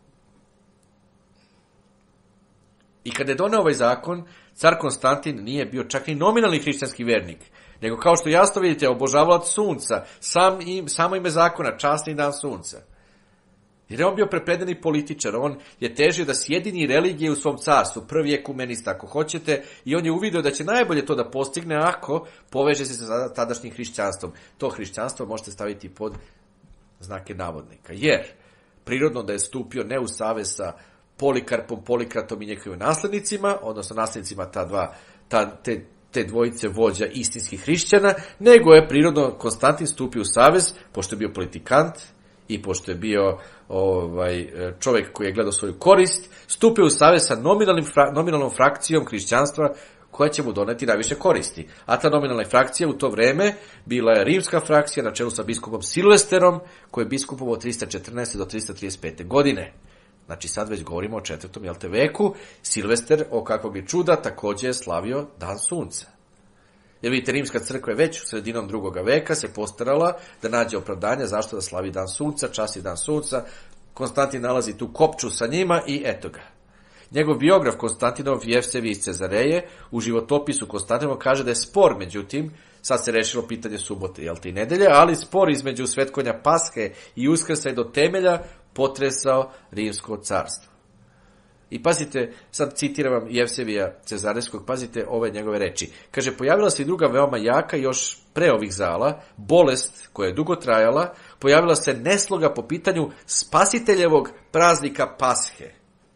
I kada je doneo ovaj zakon, car Konstantin nije bio čak ni nominalni hrišćanski vernik, nego kao što jasno vidite, obožavalac sunca, sam im, samo ime zakona, časni dan sunca. Jer je on bio prepredani političar, on je težio da sjedini religije u svom carstvu, prvi ekumenista ako hoćete, i on je uvidio da će najbolje to da postigne ako poveže se sa tadašnjim hrišćanstvom. To hrišćanstvo možete staviti pod znake navodnika, jer prirodno da je stupio ne u savez sa Polikarpom, Polikratom i njegovim naslednicima, odnosno naslednicima ta dva, ta, te, te dvojice vođa istinskih hrišćana, nego je prirodno Konstantin stupio u savez, pošto je bio politikant i pošto je bio ovaj, čovjek koji je gledao svoju korist, stupio u savez sa nominalnom frakcijom hrišćanstva koja će mu doneti najviše koristi. A ta nominalna frakcija u to vreme bila je rimska frakcija na čelu sa biskupom Silvesterom, koji je biskupovao od trista četrnaeste do trista trideset pete. godine. Znači sad već govorimo o četvrtom jelte veku. Silvester, o kakvog je čuda, također je slavio dan sunca. Jer vidite, rimska crkva je već u sredinom drugog veka se postarala da nađe opravdanje zašto da slavi dan sunca, časti dan sunca. Konstantin nalazi tu kopču sa njima i eto ga. Njegov biograf Konstantinov Jevsevij iz Cezareje u životopisu Konstantinova kaže da je spor, međutim, sad se rešilo pitanje subote, jel te i nedelje, ali spor između svetkovanja Pashe i Uskrsa je do temelja potresao rimsko carstvo. I pazite, sad citiram vam Jevsevija Cezarejskog, pazite ove njegove reči. Kaže, pojavila se i druga veoma jaka, još pre ovih zala, bolest koja je dugo trajala, pojavila se nesloga po pitanju spasiteljevog praznika Pashe.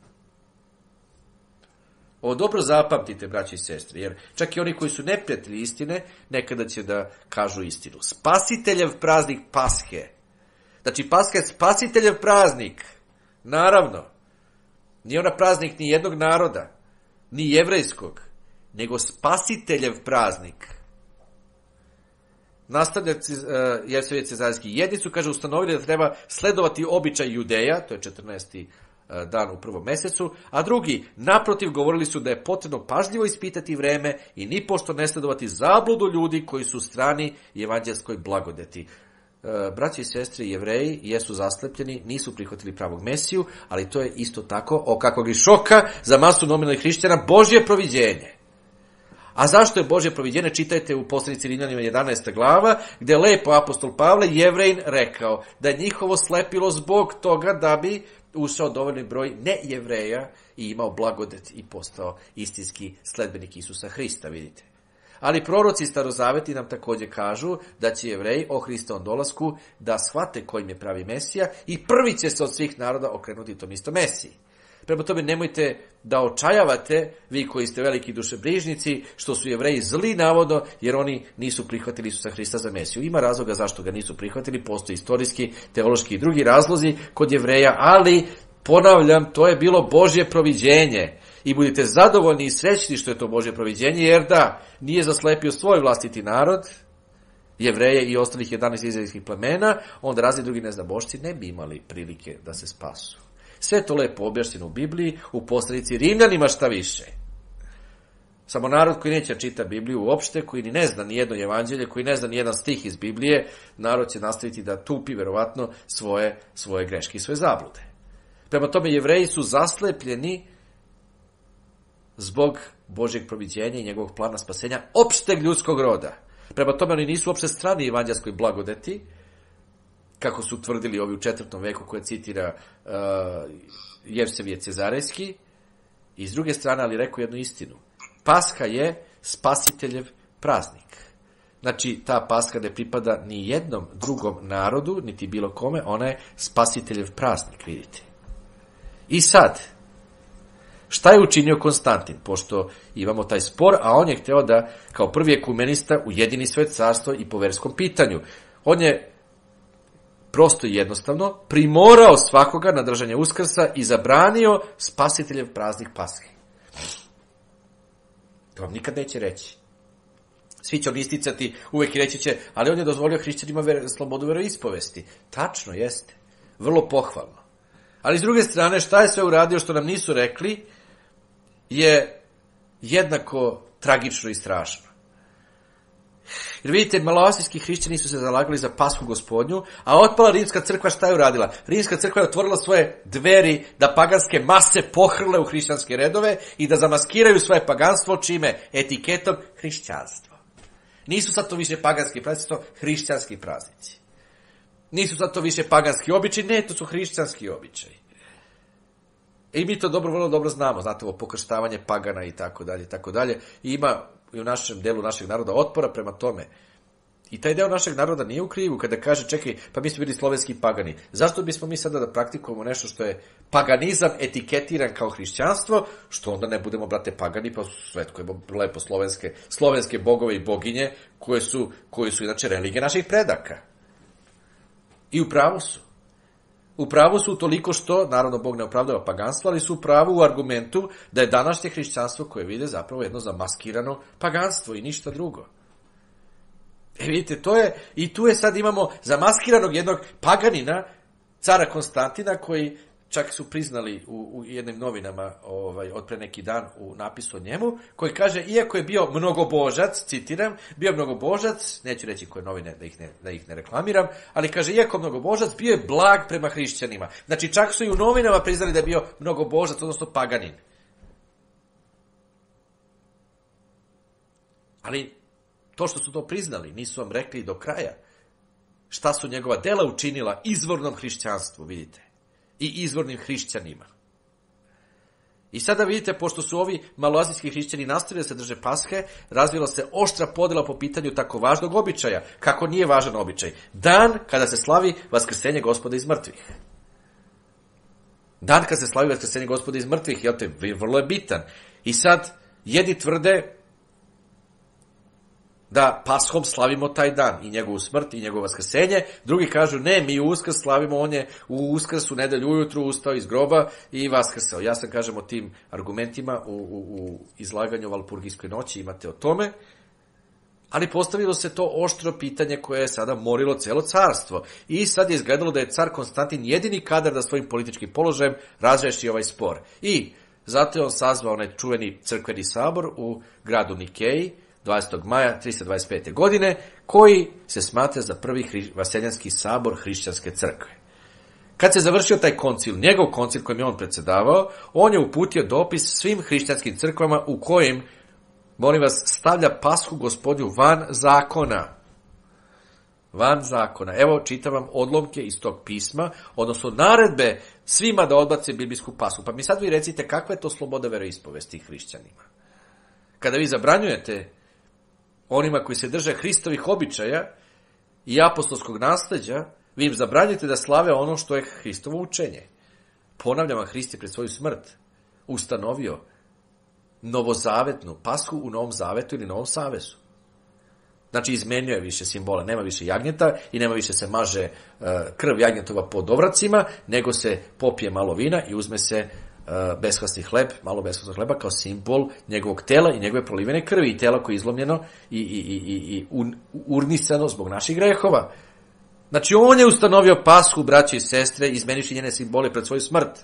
Ovo dobro zapamtite, braći i sestre, jer čak i oni koji su neprijatelji istine, nekada će da kažu istinu. Spasiteljev praznik Pashe. Znači, Pasha je spasiteljev praznik. Naravno. Nije ona praznik ni jednog naroda, ni jevrejskog, nego spasiteljev praznik. Nastavlja uh, Jevsevije Cezarejski. Jedni su, kaže, ustanovili da treba sledovati običaj Judeja, to je četrnaesti dan u prvom mesecu, a drugi, naprotiv, govorili su da je potrebno pažljivo ispitati vreme i nipošto ne sledovati zabludu ljudi koji su strani evanđelskoj blagodeti. Braći i sestre, Jevreji jesu zaslepljeni, nisu prihvatili pravog Mesiju, ali to je isto tako, o kakvog i šoka za masu nominalnih hrišćana, Božje proviđenje. A zašto je Božje proviđenje? Čitajte u poslanici Rimljanima jedanaesta glava, gde lepo apostol Pavle Jevrejin rekao da je njihovo slepilo zbog toga da bi ušao dovoljni broj nejevreja i imao blagodet i postao istinski sledbenik Isusa Hrista, vidite. Ali proroci starozaveti nam također kažu da će Jevreji o Hristovom dolasku da shvate kojim je pravi Mesija i prvi će se od svih naroda okrenuti tom istom Mesiji. Prema tome nemojte da očajavate, vi koji ste veliki dušebrižnici, što su Jevreji zli navodno, jer oni nisu prihvatili Isusa Hrista za Mesiju. Ima razloga zašto ga nisu prihvatili, postoji istorijski, teološki i drugi razlozi kod Jevreja, ali ponavljam, to je bilo Božje proviđenje. I budite zadovoljni i srećni što je to Božje proviđenje, jer da nije zaslepio svoj vlastiti narod, Jevreje i ostalih jedanaest izraelskih plemena, onda razni drugi neznabošci ne bi imali prilike da se spasu. Sve to lepo objašnjeno u Bibliji, u poslanici Rimljanima šta više. Samo narod koji neće čita Bibliju uopšte, koji ni ne zna ni jedno evanđelje, koji ne zna ni jedan stih iz Biblije, narod će nastaviti da tupi verovatno svoje, svoje greške i svoje zablude. Prema tome, Jevreji su zaslepljeni zbog Božjeg proviđenja i njegovog plana spasenja opšteg ljudskog roda. Prema tome, oni nisu uopšte strani evanđelskoj blagodeti, kako su tvrdili ovi u četvrtom veku koje citira uh, Jevsevije Cezarejski. I s druge strane, ali rekao jednu istinu. Pasha je spasiteljev praznik. Znači, ta Pasha ne pripada ni jednom drugom narodu, niti bilo kome, ona je spasiteljev praznik, vidite. I sad, šta je učinio Konstantin? Pošto imamo taj spor, a on je hteo da, kao prvi ekumenista, ujedini svoje carstvo i po verskom pitanju. On je prosto i jednostavno primorao svakoga na držanje Uskrsa i zabranio spasiteljev praznik Pashe. To vam nikad neće reći. Svi će on isticati, uvek i reći će, ali on je dozvolio hrišćanima ver, slobodu veroispovesti. Tačno, jeste. Vrlo pohvalno. Ali s druge strane, šta je sve uradio što nam nisu rekli, je jednako tragično i strašno. Jer vidite, maloasijski hrišćani su se zalagali za Pashu Gospodnju, a otpala rimska crkva šta je uradila? Rimska crkva je otvorila svoje dveri da paganske mase pohrle u hrišćanske redove i da zamaskiraju svoje paganstvo čime? Etiketom hrišćanstvo. Nisu sad to više paganski praznici, to hrišćanski praznici. Nisu sad to više paganski običaji, ne, to su hrišćanski običaji. I mi to dobro, vrlo dobro znamo, znate, ovo pokrštavanje pagana i tako dalje, i tako dalje. I ima i u našem delu našeg naroda otpora prema tome. I taj deo našeg naroda nije u krivu kada kaže, čekaj, pa mi smo bili slovenski pagani. Zašto bismo mi sada da praktikujemo nešto što je paganizam etiketiran kao hrišćanstvo, što onda ne budemo, brate, pagani, pa svetkujemo lepo slovenske, slovenske bogove i boginje, koje su, koje su inače religije naših predaka. I u pravu su. U pravu su toliko što, naravno, Bog ne opravdava paganstvo, ali su u pravu u argumentu da je današnje hrišćanstvo koje vide zapravo jedno zamaskirano paganstvo i ništa drugo. E vidite, to je, i tu je sad imamo zamaskiranog jednog paganina, cara Konstantina, koji čak su priznali u, u jednim novinama ovaj, od pre neki dan u napisu o njemu, koji kaže, iako je bio mnogobožac, citiram, bio mnogobožac, neću reći koje novine da ih ne, da ih ne reklamiram, ali kaže, iako mnogobožac, bio je blag prema hrišćanima. Znači, čak su i u novinama priznali da je bio mnogobožac, odnosno paganin. Ali to što su to priznali, nisu vam rekli do kraja šta su njegova dela učinila izvornom hrišćanstvu, vidite. I izvornim hrišćanima. I sada vidite, pošto su ovi maloazijski hrišćani nastavili da se drže Pashe, razvila se oštra podela po pitanju tako važnog običaja, kako nije važan običaj. Dan kada se slavi vaskrsenje Gospoda iz mrtvih. Dan kada se slavi vaskrsenje Gospoda iz mrtvih, jel te, vrlo je bitan. I sad, jedni tvrde da Pashom slavimo taj dan, i njegovu smrt, i njegovo vaskrsenje. Drugi kažu, ne, mi u Uskrs slavimo, on je u Uskrs u nedelju ujutru ustao iz groba i vaskrsao. Ja sam, kažem, o tim argumentima u, u, u izlaganju o Valpurgijskoj noći, imate o tome. Ali postavilo se to oštro pitanje koje je sada morilo celo carstvo. I sad je izgledalo da je car Konstantin jedini kadar da svojim političkim položajem razreši ovaj spor. I zato je on sazvao onaj čuveni crkveni sabor u gradu Nikeji, dvadesetog maja tristo dvadeset pete. godine, koji se smatra za prvi hri, vaseljanski sabor hrišćanske crkve. Kad se završio taj koncil, njegov koncil kojim je on predsedavao, on je uputio dopis svim hrišćanskim crkvama u kojim, molim vas, stavlja Pashu Gospodnju van zakona. Van zakona. Evo, čitam vam odlomke iz tog pisma, odnosno naredbe svima da odbace biblijsku Pashu. Pa mi sad vi recite kakva je to sloboda veroispovesti hrišćanima. Kada vi zabranjujete onima koji se drže Hristovih običaja i apostolskog nasleđa, vi im zabranjujete da slave ono što je Hristovo učenje. Ponavljam vam, Hrist je pred svoju smrt ustanovio novozavetnu Pashu u Novom Zavetu ili Novom Savezu. Znači, izmenjuje više simbole, nema više jagnjeta i nema više se maže uh, krv jagnjetova pod ovracima, nego se popije malo vina i uzme se uh, beskvasni hleb, malo beskvasnog hleba kao simbol njegovog tela i njegove prolivene krvi i tela koje je izlomljeno i, i, i, i, i un, urnisano zbog naših grehova. Znači, on je ustanovio Pashu, braće i sestre, izmenivši njene simbole pred svoju smrt.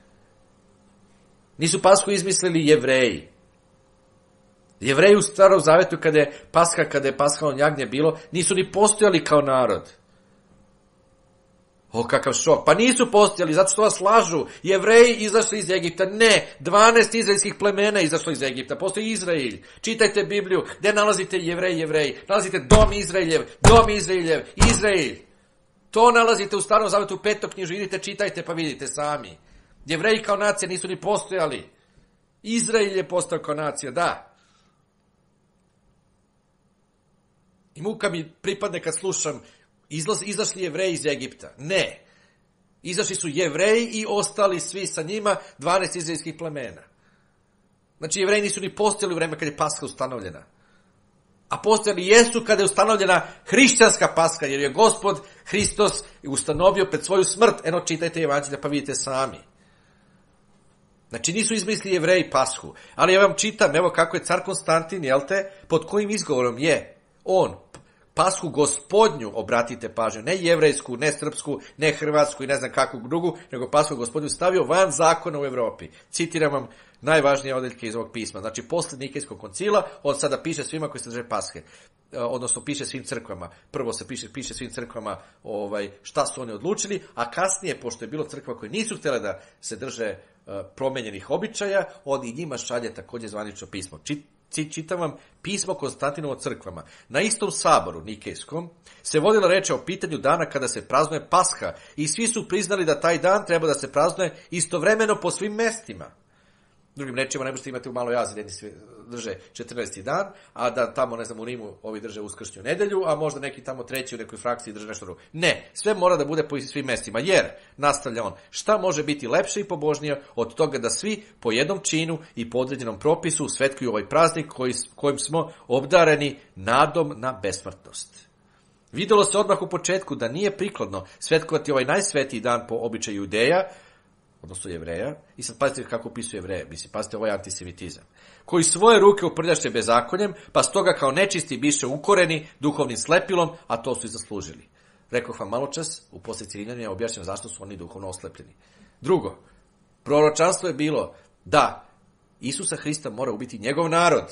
Nisu Pashu izmislili Jevreji. Jevreji u Starom Zavetu, kada je Pasha, kada je Pashalno jagnje bilo, nisu ni postojali kao narod. O, kakav šok. Pa nisu postojali, zato što vas lažu. Jevreji izašli iz Egipta. Ne, dvanaest izraelskih plemena izašlo iz Egipta. Postoji Izrael. Čitajte Bibliju. Gde nalazite Jevrej, Jevrej? Nalazite dom Izraeljev, dom Izraeljev, Izrael. To nalazite u Starom zavetu, u Petoknjižju. Idite, čitajte pa vidite sami. Jevreji kao nacija nisu ni postojali. Izrael je postao kao nacija, da. I muka mi pripadne kad slušam Izlaz, izašli Jevreji iz Egipta. Ne. Izašli su Jevreji i ostali svi sa njima dvanaest izraelskih plemena. Znači, Jevreji nisu ni postojali u vreme kad je Paska ustanovljena. A postojali jesu kada je ustanovljena hrišćanska Paska, jer je Gospod Hristos ustanovio pred svoju smrt. Eno, čitajte Evanđelja pa vidite sami. Znači, nisu izmislili Jevreji Pashu. Ali ja vam čitam, evo kako je car Konstantin, jel te, pod kojim izgovorom je on Pashu gospodnju, obratite pažnju, ne jevrejsku, ne srpsku, ne hrvatsku i ne znam kakvu drugu, nego Pashu gospodnju stavio van zakona u Evropi. Citiram vam najvažnije odeljke iz ovog pisma. Znači, posle Nikejskog koncila, on sada piše svima koji se drže Pashe, odnosno piše svim crkvama. Prvo se piše, piše svim crkvama ovaj, šta su oni odlučili, a kasnije, pošto je bilo crkva koje nisu htjele da se drže uh, promenjenih običaja, on i njima šalje također zvanično pismo. Čit, Čitam vam pismo Konstantinovo crkvama. Na istom saboru Nikejskom se vodila reč o pitanju dana kada se praznuje Pasha i svi su priznali da taj dan treba da se praznuje istovremeno po svim mestima. Drugim rečima, ne možete imati u Maloj Aziji, jedni svi drže četrnaesti dan, a da tamo, ne znam, u Rimu ovi drže uskršnju nedelju, a možda neki tamo treći u nekoj frakciji drže nešto drugo. Ne, sve mora da bude po svim mestima, jer, nastavlja on, šta može biti lepše i pobožnije od toga da svi po jednom činu i po određenom propisu svetkuju ovaj praznik koji, kojim smo obdareni nadom na besmrtnost. Videlo se odmah u početku da nije prikladno svetkovati ovaj najsvetiji dan po običaju Judeja, odnosno Jevreja, i sad pazite kako opisuje Jevreja, mislim, pazite, ovo je antisemitizam, koji svoje ruke uprljaše bezakonjem, pa stoga kao nečisti biše ukoreni duhovnim slepilom, a to su i zaslužili. Rekoh vam malo čas, u posljedici Rimljana je objašnjeno zašto su oni duhovno oslepljeni. Drugo, proročanstvo je bilo da Isusa Hrista mora ubiti njegov narod.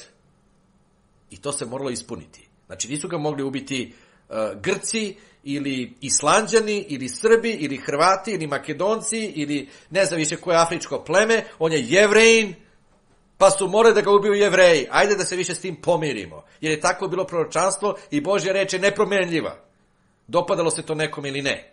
I to se moralo ispuniti. Znači, nisu ga mogli ubiti uh, Grci, ili Islanđani, ili Srbi, ili Hrvati, ili Makedonci, ili ne znam više koje afričko pleme, on je Jevrejin, pa su morali da ga ubiju Jevreji. Ajde da se više s tim pomirimo, jer je tako bilo proročanstvo i Božja reč je nepromenljiva. Dopadalo se to nekom ili ne.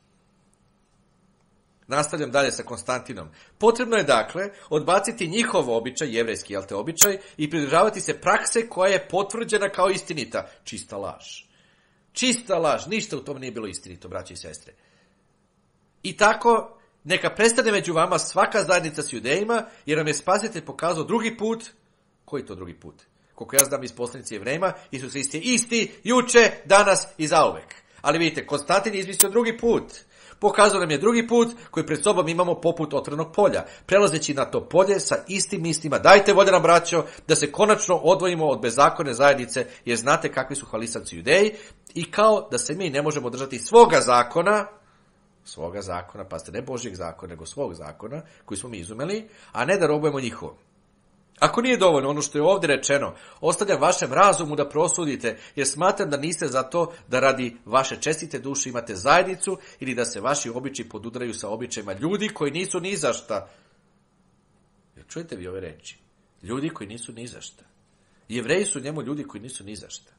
Nastavljam dalje sa Konstantinom. Potrebno je, dakle, odbaciti njihov običaj, jevrejski, jel te, običaj, i pridržavati se prakse koja je potvrđena kao istinita. Čista laž. Čista laž, ništa u tom nije bilo istinito, braći i sestre. I tako, neka prestane među vama svaka zajednica s Judejima, jer nam je Spasitelj pokazao drugi put. Koji to drugi put? Koliko ja znam iz poslanice Jevrejima, Isus Hrist je isti, juče, danas i zauvek. Ali vidite, Konstantin je izmislio drugi put. Pokazao nam je drugi put koji pred sobom imamo poput otvorenog polja. Prelazeći na to polje sa istim mislima, dajte voljena braćo da se konačno odvojimo od bezakonne zajednice, jer znate kakvi su hvalisavci Judeji, i kao da se mi ne možemo držati svoga zakona, svoga zakona, pa ste ne Božjeg zakona, nego svog zakona, koji smo mi izumeli, a ne da robujemo njihovom. Ako nije dovoljno ono što je ovdje rečeno, ostavljam vašem razumu da prosudite, jer smatram da niste za to da radi vaše čestite duše imate zajednicu ili da se vaši običaji podudaraju sa običajima ljudi koji nisu ni za šta. Jer čujete vi ove reči? Ljudi koji nisu ni za šta. Jevreji su njemu ljudi koji nisu ni za šta.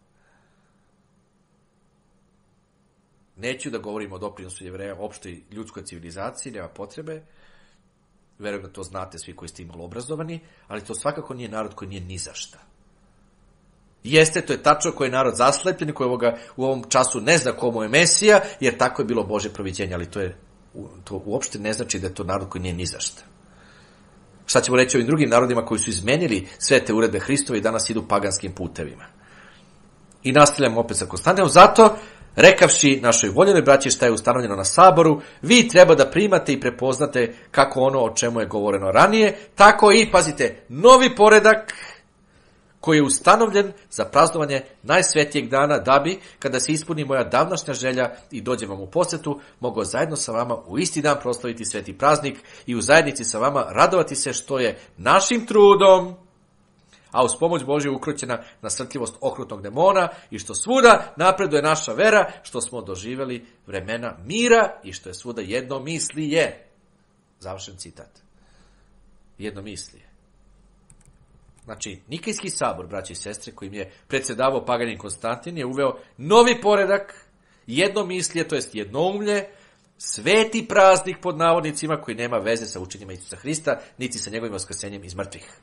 Neću da govorim o doprinosu Jevreja opštoj ljudskoj civilizaciji, nema potrebe. Verujem da to znate svi koji ste imali obrazovani, ali to svakako nije narod koji nije ni za šta. Jeste, to je tačno koji je narod zaslepljen, koji ovoga, u ovom času ne zna komu je Mesija, jer tako je bilo Božje proviđenje, ali to, je, to uopšte ne znači da je to narod koji nije ni za šta. Šta ćemo reći o ovim drugim narodima koji su izmenili sve te uredbe Hristove i danas idu paganskim putevima. I nastavljamo opet sa Konstantinom, zato rekavši našoj voljenoj braći šta je ustanovljeno na saboru, vi treba da primate i prepoznate kako ono o čemu je govoreno ranije, tako i, pazite, novi poredak koji je ustanovljen za praznovanje najsvetijeg dana, da bi, kada se ispuni moja davnašnja želja i dođem vam u posjetu, mogao zajedno sa vama u isti dan proslaviti sveti praznik i u zajednici sa vama radovati se što je našim trudom, a uz pomoć Božje ukroćena nasrtljivost okrutnog demona i što svuda napreduje naša vera, što smo doživjeli vremena mira i što je svuda jednomislije. Završen citat. Jednomislije. Znači, Nikejski sabor, braći i sestre, kojim je predsjedavao paganin Konstantin, je uveo novi poredak, jednomislije, to jest jednoumlje, sveti praznik pod navodnicima koji nema veze sa učenjima Isusa Hrista, niti sa njegovim vaskrsenjem iz mrtvih.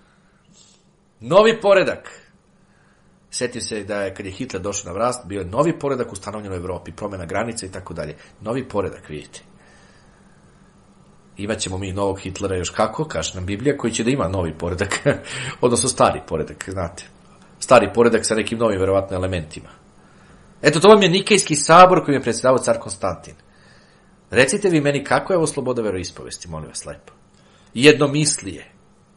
Novi poredak. Sjetim se da je, kad je Hitler došao na vlast, bio je novi poredak ustanovljen u Evropi, promjena granica i tako dalje. Novi poredak, vidite. Imaćemo mi novog Hitlera još kako, kaže nam Biblija, koji će da ima novi poredak, odnosno stari poredak, znate. Stari poredak sa nekim novim, verovatno, elementima. Eto, to vam je Nikejski sabor kojim je predsjedavao car Konstantin. Recite vi meni kako je ovo sloboda veroispovesti, molim vas lepo. Jednomislije.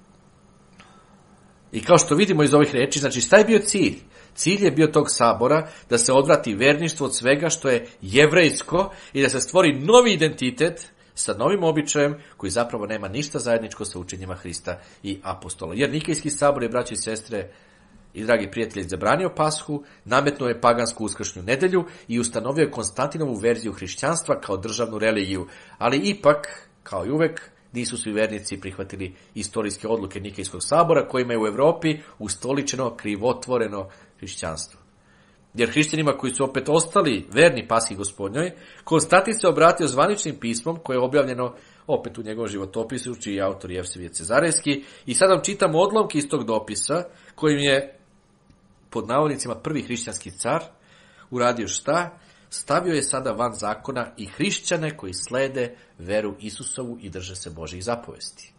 I kao što vidimo iz ovih reči, znači šta je bio cilj? Cilj je bio tog sabora da se odvrati verništvo od svega što je jevrejsko i da se stvori novi identitet sa novim običajem koji zapravo nema ništa zajedničko sa učenjima Hrista i apostola. Jer Nikejski sabor je, braći i sestre i dragi prijatelji, zabranio Pashu, nametnuo je pagansku uskršnju nedelju i ustanovio je Konstantinovu verziju hrišćanstva kao državnu religiju. Ali ipak, kao i uvek, nisu svi vernici prihvatili istorijske odluke Nikejskog sabora kojima je u Evropi ustoličeno krivotvoreno hrišćanstvo. Jer hrišćanima koji su opet ostali verni Paski Gospodnjoj, Konstantin se obratio zvaničnim pismom koje je objavljeno opet u njegovom životopisu, čiji je autor Jevsevije Cezarejski, i sad vam čitam odlomke iz tog dopisa kojim je pod navodnicima prvi hrišćanski car uradio šta? Stavio je sada van zakona i hrišćane koji slede veru Isusovu i drže se Božjih zapovesti.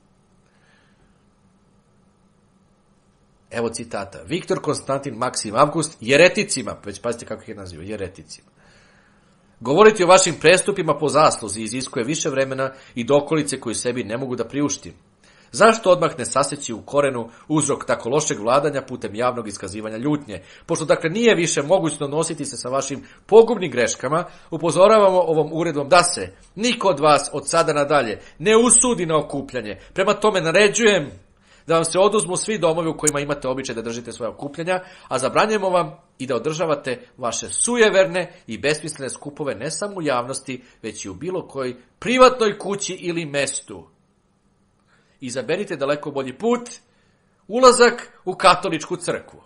Evo citata. Viktor Konstantin Maksim Avgust jereticima, već pazite kako ih je naziva, jereticima. Govoriti o vašim prestupima po zasluzi iziskuje više vremena i dokolice koju sebi ne mogu da priuštim. Zašto odmah ne saseći u korenu uzrok tako lošeg vladanja putem javnog iskazivanja ljutnje? Pošto dakle nije više mogućno nositi se sa vašim pogubnim greškama, upozoravamo ovom uredbom da se niko od vas od sada nadalje ne usudi na okupljanje. Prema tome naređujem da vam se oduzmu svi domovi u kojima imate običaj da držite svoje okupljanja, a zabranjujemo vam i da održavate vaše sujeverne i besmislene skupove ne samo u javnosti, već i u bilo kojoj privatnoj kući ili mestu. Izaberite daleko bolji put, ulazak u katoličku crkvu.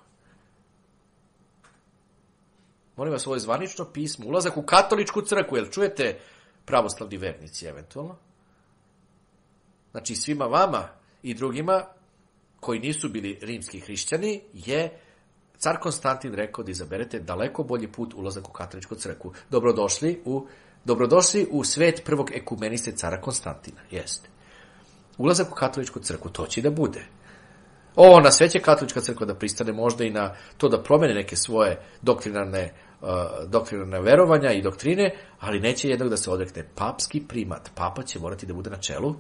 Molim vas, ovo je zvanično pismo, ulazak u katoličku crkvu, jel čujete, pravoslavni vernici eventualno? Znači svima vama i drugima koji nisu bili rimski hrišćani je car Konstantin rekao da izaberete daleko bolji put, ulazak u katoličku crkvu. Dobrodošli u, dobrodošli u svet prvog ekumeniste cara Konstantina, jeste. Ulazak u katoličku crkvu, to će da bude. Ovo, na sve će katolička crkva da pristane možda i na to da promene neke svoje doktrinarne, uh, doktrinarne verovanja i doktrine, ali neće jednog da se odrekne papski primat. Papa će morati da bude na čelu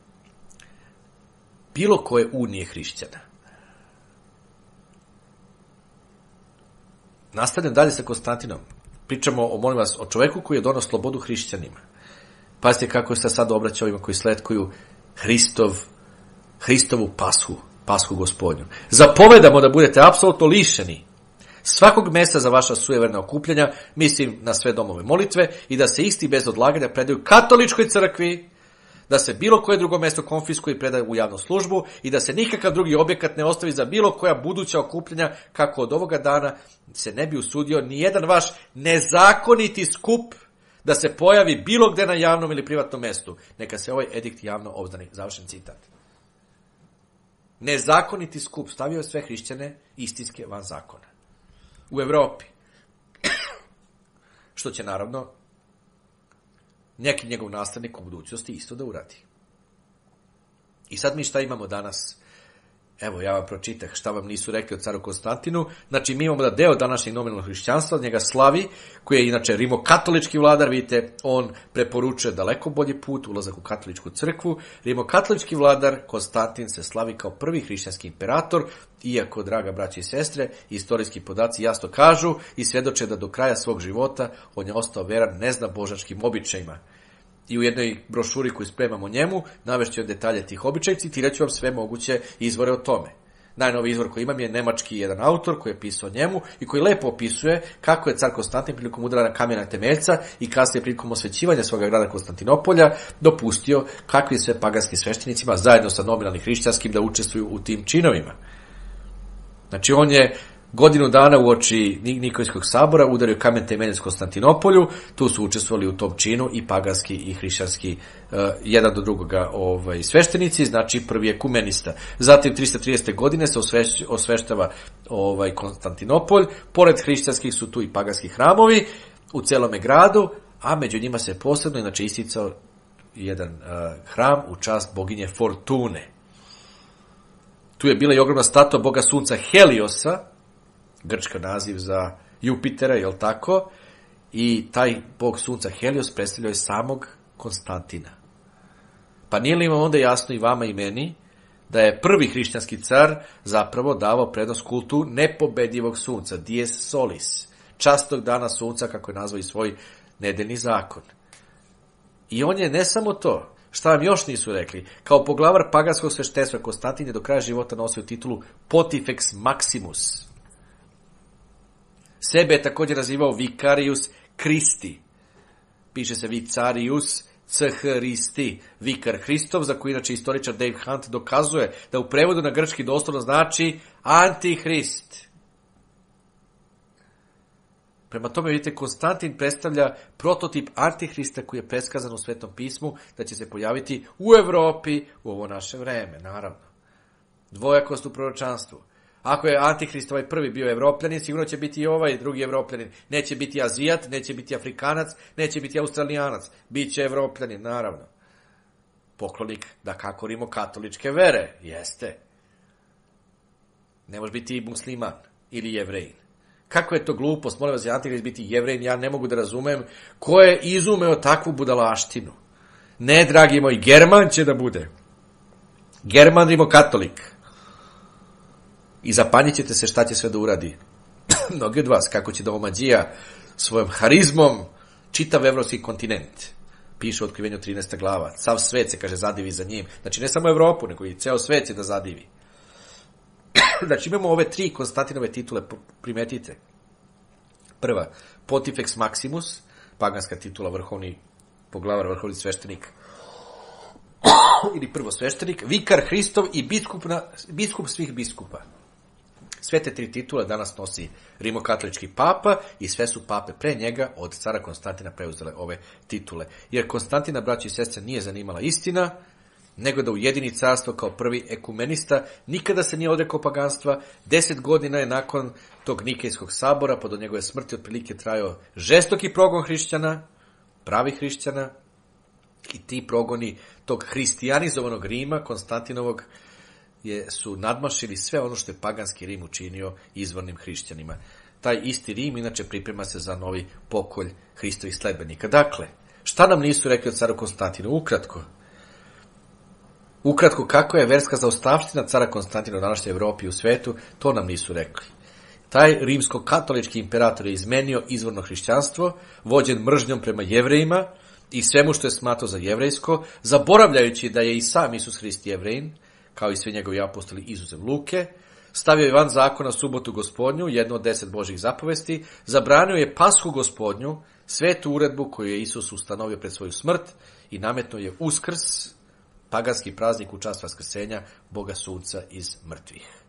bilo koje unije hrišćana. Nastavljam dalje sa Konstantinom. Pričamo o, molim vas, o čoveku koji je donao slobodu hrišćanima. Pazite kako se sad obraća ovima koji sletkuju Hristov, Hristovu pashu, pashu Gospodnju. Zapovedamo da budete apsolutno lišeni svakog mesta za vaša sujeverna okupljanja, mislim na sve domove molitve, i da se isti bez odlaganja predaju katoličkoj crkvi, da se bilo koje drugo mesto konfiskuje i predaje u javnu službu i da se nikakav drugi objekat ne ostavi za bilo koja buduća okupljanja, kako od ovoga dana se ne bi usudio ni jedan vaš nezakoniti skup da se pojavi bilo gde na javnom ili privatnom mestu. Neka se ovaj edikt javno obznani. Završen citat. Nezakoniti skup stavio sve hrišćane istinske van zakona. U Evropi. Što će naravno neki njegov nastavnik u budućnosti isto da uradi. I sad mi šta imamo danas? Evo, ja vam pročitah šta vam nisu rekli o caru Konstantinu. Znači, mi imamo da deo današnjeg nominalnog hrišćanstva, njega slavi, koji je inače rimokatolički vladar, vidite, on preporučuje daleko bolji put, ulazak u katoličku crkvu. Rimokatolički vladar Konstantin se slavi kao prvi hrišćanski imperator, iako, draga braće i sestre, istorijski podaci jasno kažu i svedoče da do kraja svog života on je ostao veran neznabožačkim običajima. I u jednoj brošuri koju spremamo njemu, navešću detalje tih običaja, citirat ću vam sve moguće izvore o tome. Najnoviji izvor koji imam je nemački jedan autor koji je pisao o njemu i koji lepo opisuje kako je car Konstantin prilikom udaranja kamena temeljca i kasnije prilikom osvećivanja svoga grada Konstantinopolja dopustio kakvim sve paganskim sveštenicima zajedno sa nominalnim hrišćanskim da učestvuju u tim činovima. Znači on je godinu dana uoči Nikojskog sabora udario kamen temeljac Konstantinopolju, tu su učestvovali u tom činu i paganski i hrišćanski uh, jedan do drugoga ovaj, sveštenici, znači prvi ekumenista. Zatim trista tridesete godine se osveš, osveštava ovaj, Konstantinopolj, pored hrišćanskih su tu i paganski hramovi u celome gradu, a među njima se posebno znači isticao jedan uh, hram u čast boginje Fortune. Tu je bila i ogromna statua boga sunca Heliosa, grčki naziv za Jupitera, jel tako? I taj bog sunca Helios predstavljao je samog Konstantina. Pa nije li vam onda jasno i vama i meni da je prvi hrišćanski car zapravo davao prednost kultu nepobedljivog sunca, dies solis, častog dana sunca, kako je nazvao i svoj nedeljni zakon. I on je ne samo to, šta vam još nisu rekli, kao poglavar paganskog sveštenstva Konstantin je do kraja života nosio titulu Pontifex Maximus. Sebe je također nazivao Vicarius Christi. Piše se Vicarius Christi, vikar Hristov, za koji inače istoričar Dave Hunt dokazuje da u prevodu na grčki doslovno znači Antihrist. Prema tome, vidite, Konstantin predstavlja prototip Antihrista koji je preskazan u Svetom pismu da će se pojaviti u Evropi u ovo naše vreme, naravno. Dvojakost u proročanstvu. Ako je Antihrist ovaj prvi bio Evropljanin, sigurno će biti i ovaj drugi Evropljanin. Neće biti Azijat, neće biti Afrikanac, neće biti Australijanac. Biće Evropljanin, naravno. Poklonik, da kako rimokatoličke vere, jeste. Ne može biti i musliman ili Jevrejin. Kako je to glupost, molim vas, je Antihrist biti Jevrejin, ja ne mogu da razumem ko je izumeo takvu budalaštinu. Ne, dragi moj, German će da bude. German rimokatolik. I zapanjit ćete se šta će sve da uradi. Mnogi od vas, kako će da omađija svojom harizmom čitav evropski kontinent. Piše u Otkrivenju trinaesta glava. Sav svet se, kaže, zadivi za njim. Znači, ne samo Evropu, nego i ceo svet će da zadivi. Znači, imamo ove tri Konstantinove titule, primetite. Prva, Pontifex Maximus, paganska titula, vrhovni poglavar, vrhovni sveštenik, ili prvo sveštenik, vikar Hristov i biskup, na, biskup svih biskupa. Sve te tri titule danas nosi rimokatolički papa i sve su pape pre njega od cara Konstantina preuzele ove titule. Jer Konstantina, braći i sestre, nije zanimala istina, nego da ujedini carstvo kao prvi ekumenista, nikada se nije odrekao paganstva. Deset godina je nakon tog Nikejskog sabora, pa do njegove smrti otprilike trajao žestoki progon hrišćana, pravih hrišćana, i ti progoni tog hristijanizovanog Rima, Konstantinovog, je, su nadmašili sve ono što je paganski Rim učinio izvornim hrišćanima. Taj isti Rim, inače, priprema se za novi pokolj Hristovih sledbenika. Dakle, šta nam nisu rekli o caru Konstantinu? Ukratko. Ukratko, kako je verska zaostavština cara Konstantina u današnjoj Evropi i u svetu, to nam nisu rekli. Taj rimsko-katolički imperator je izmenio izvorno hrišćanstvo, vođen mržnjom prema Jevrejima i svemu što je smatrao za jevrejsko, zaboravljajući da je i sam Isus Hrist Jevrejin, kao i svi njegovi apostoli izuzev Luke, stavio je van zakona subotu gospodnju, jednu od deset Božjih zapovesti, zabranio je Pashu gospodnju, svetu uredbu koju je Isus ustanovio pred svoju smrt i nametnuo je Uskrs, paganski praznik u čast vaskrsenja Boga sunca iz mrtvih.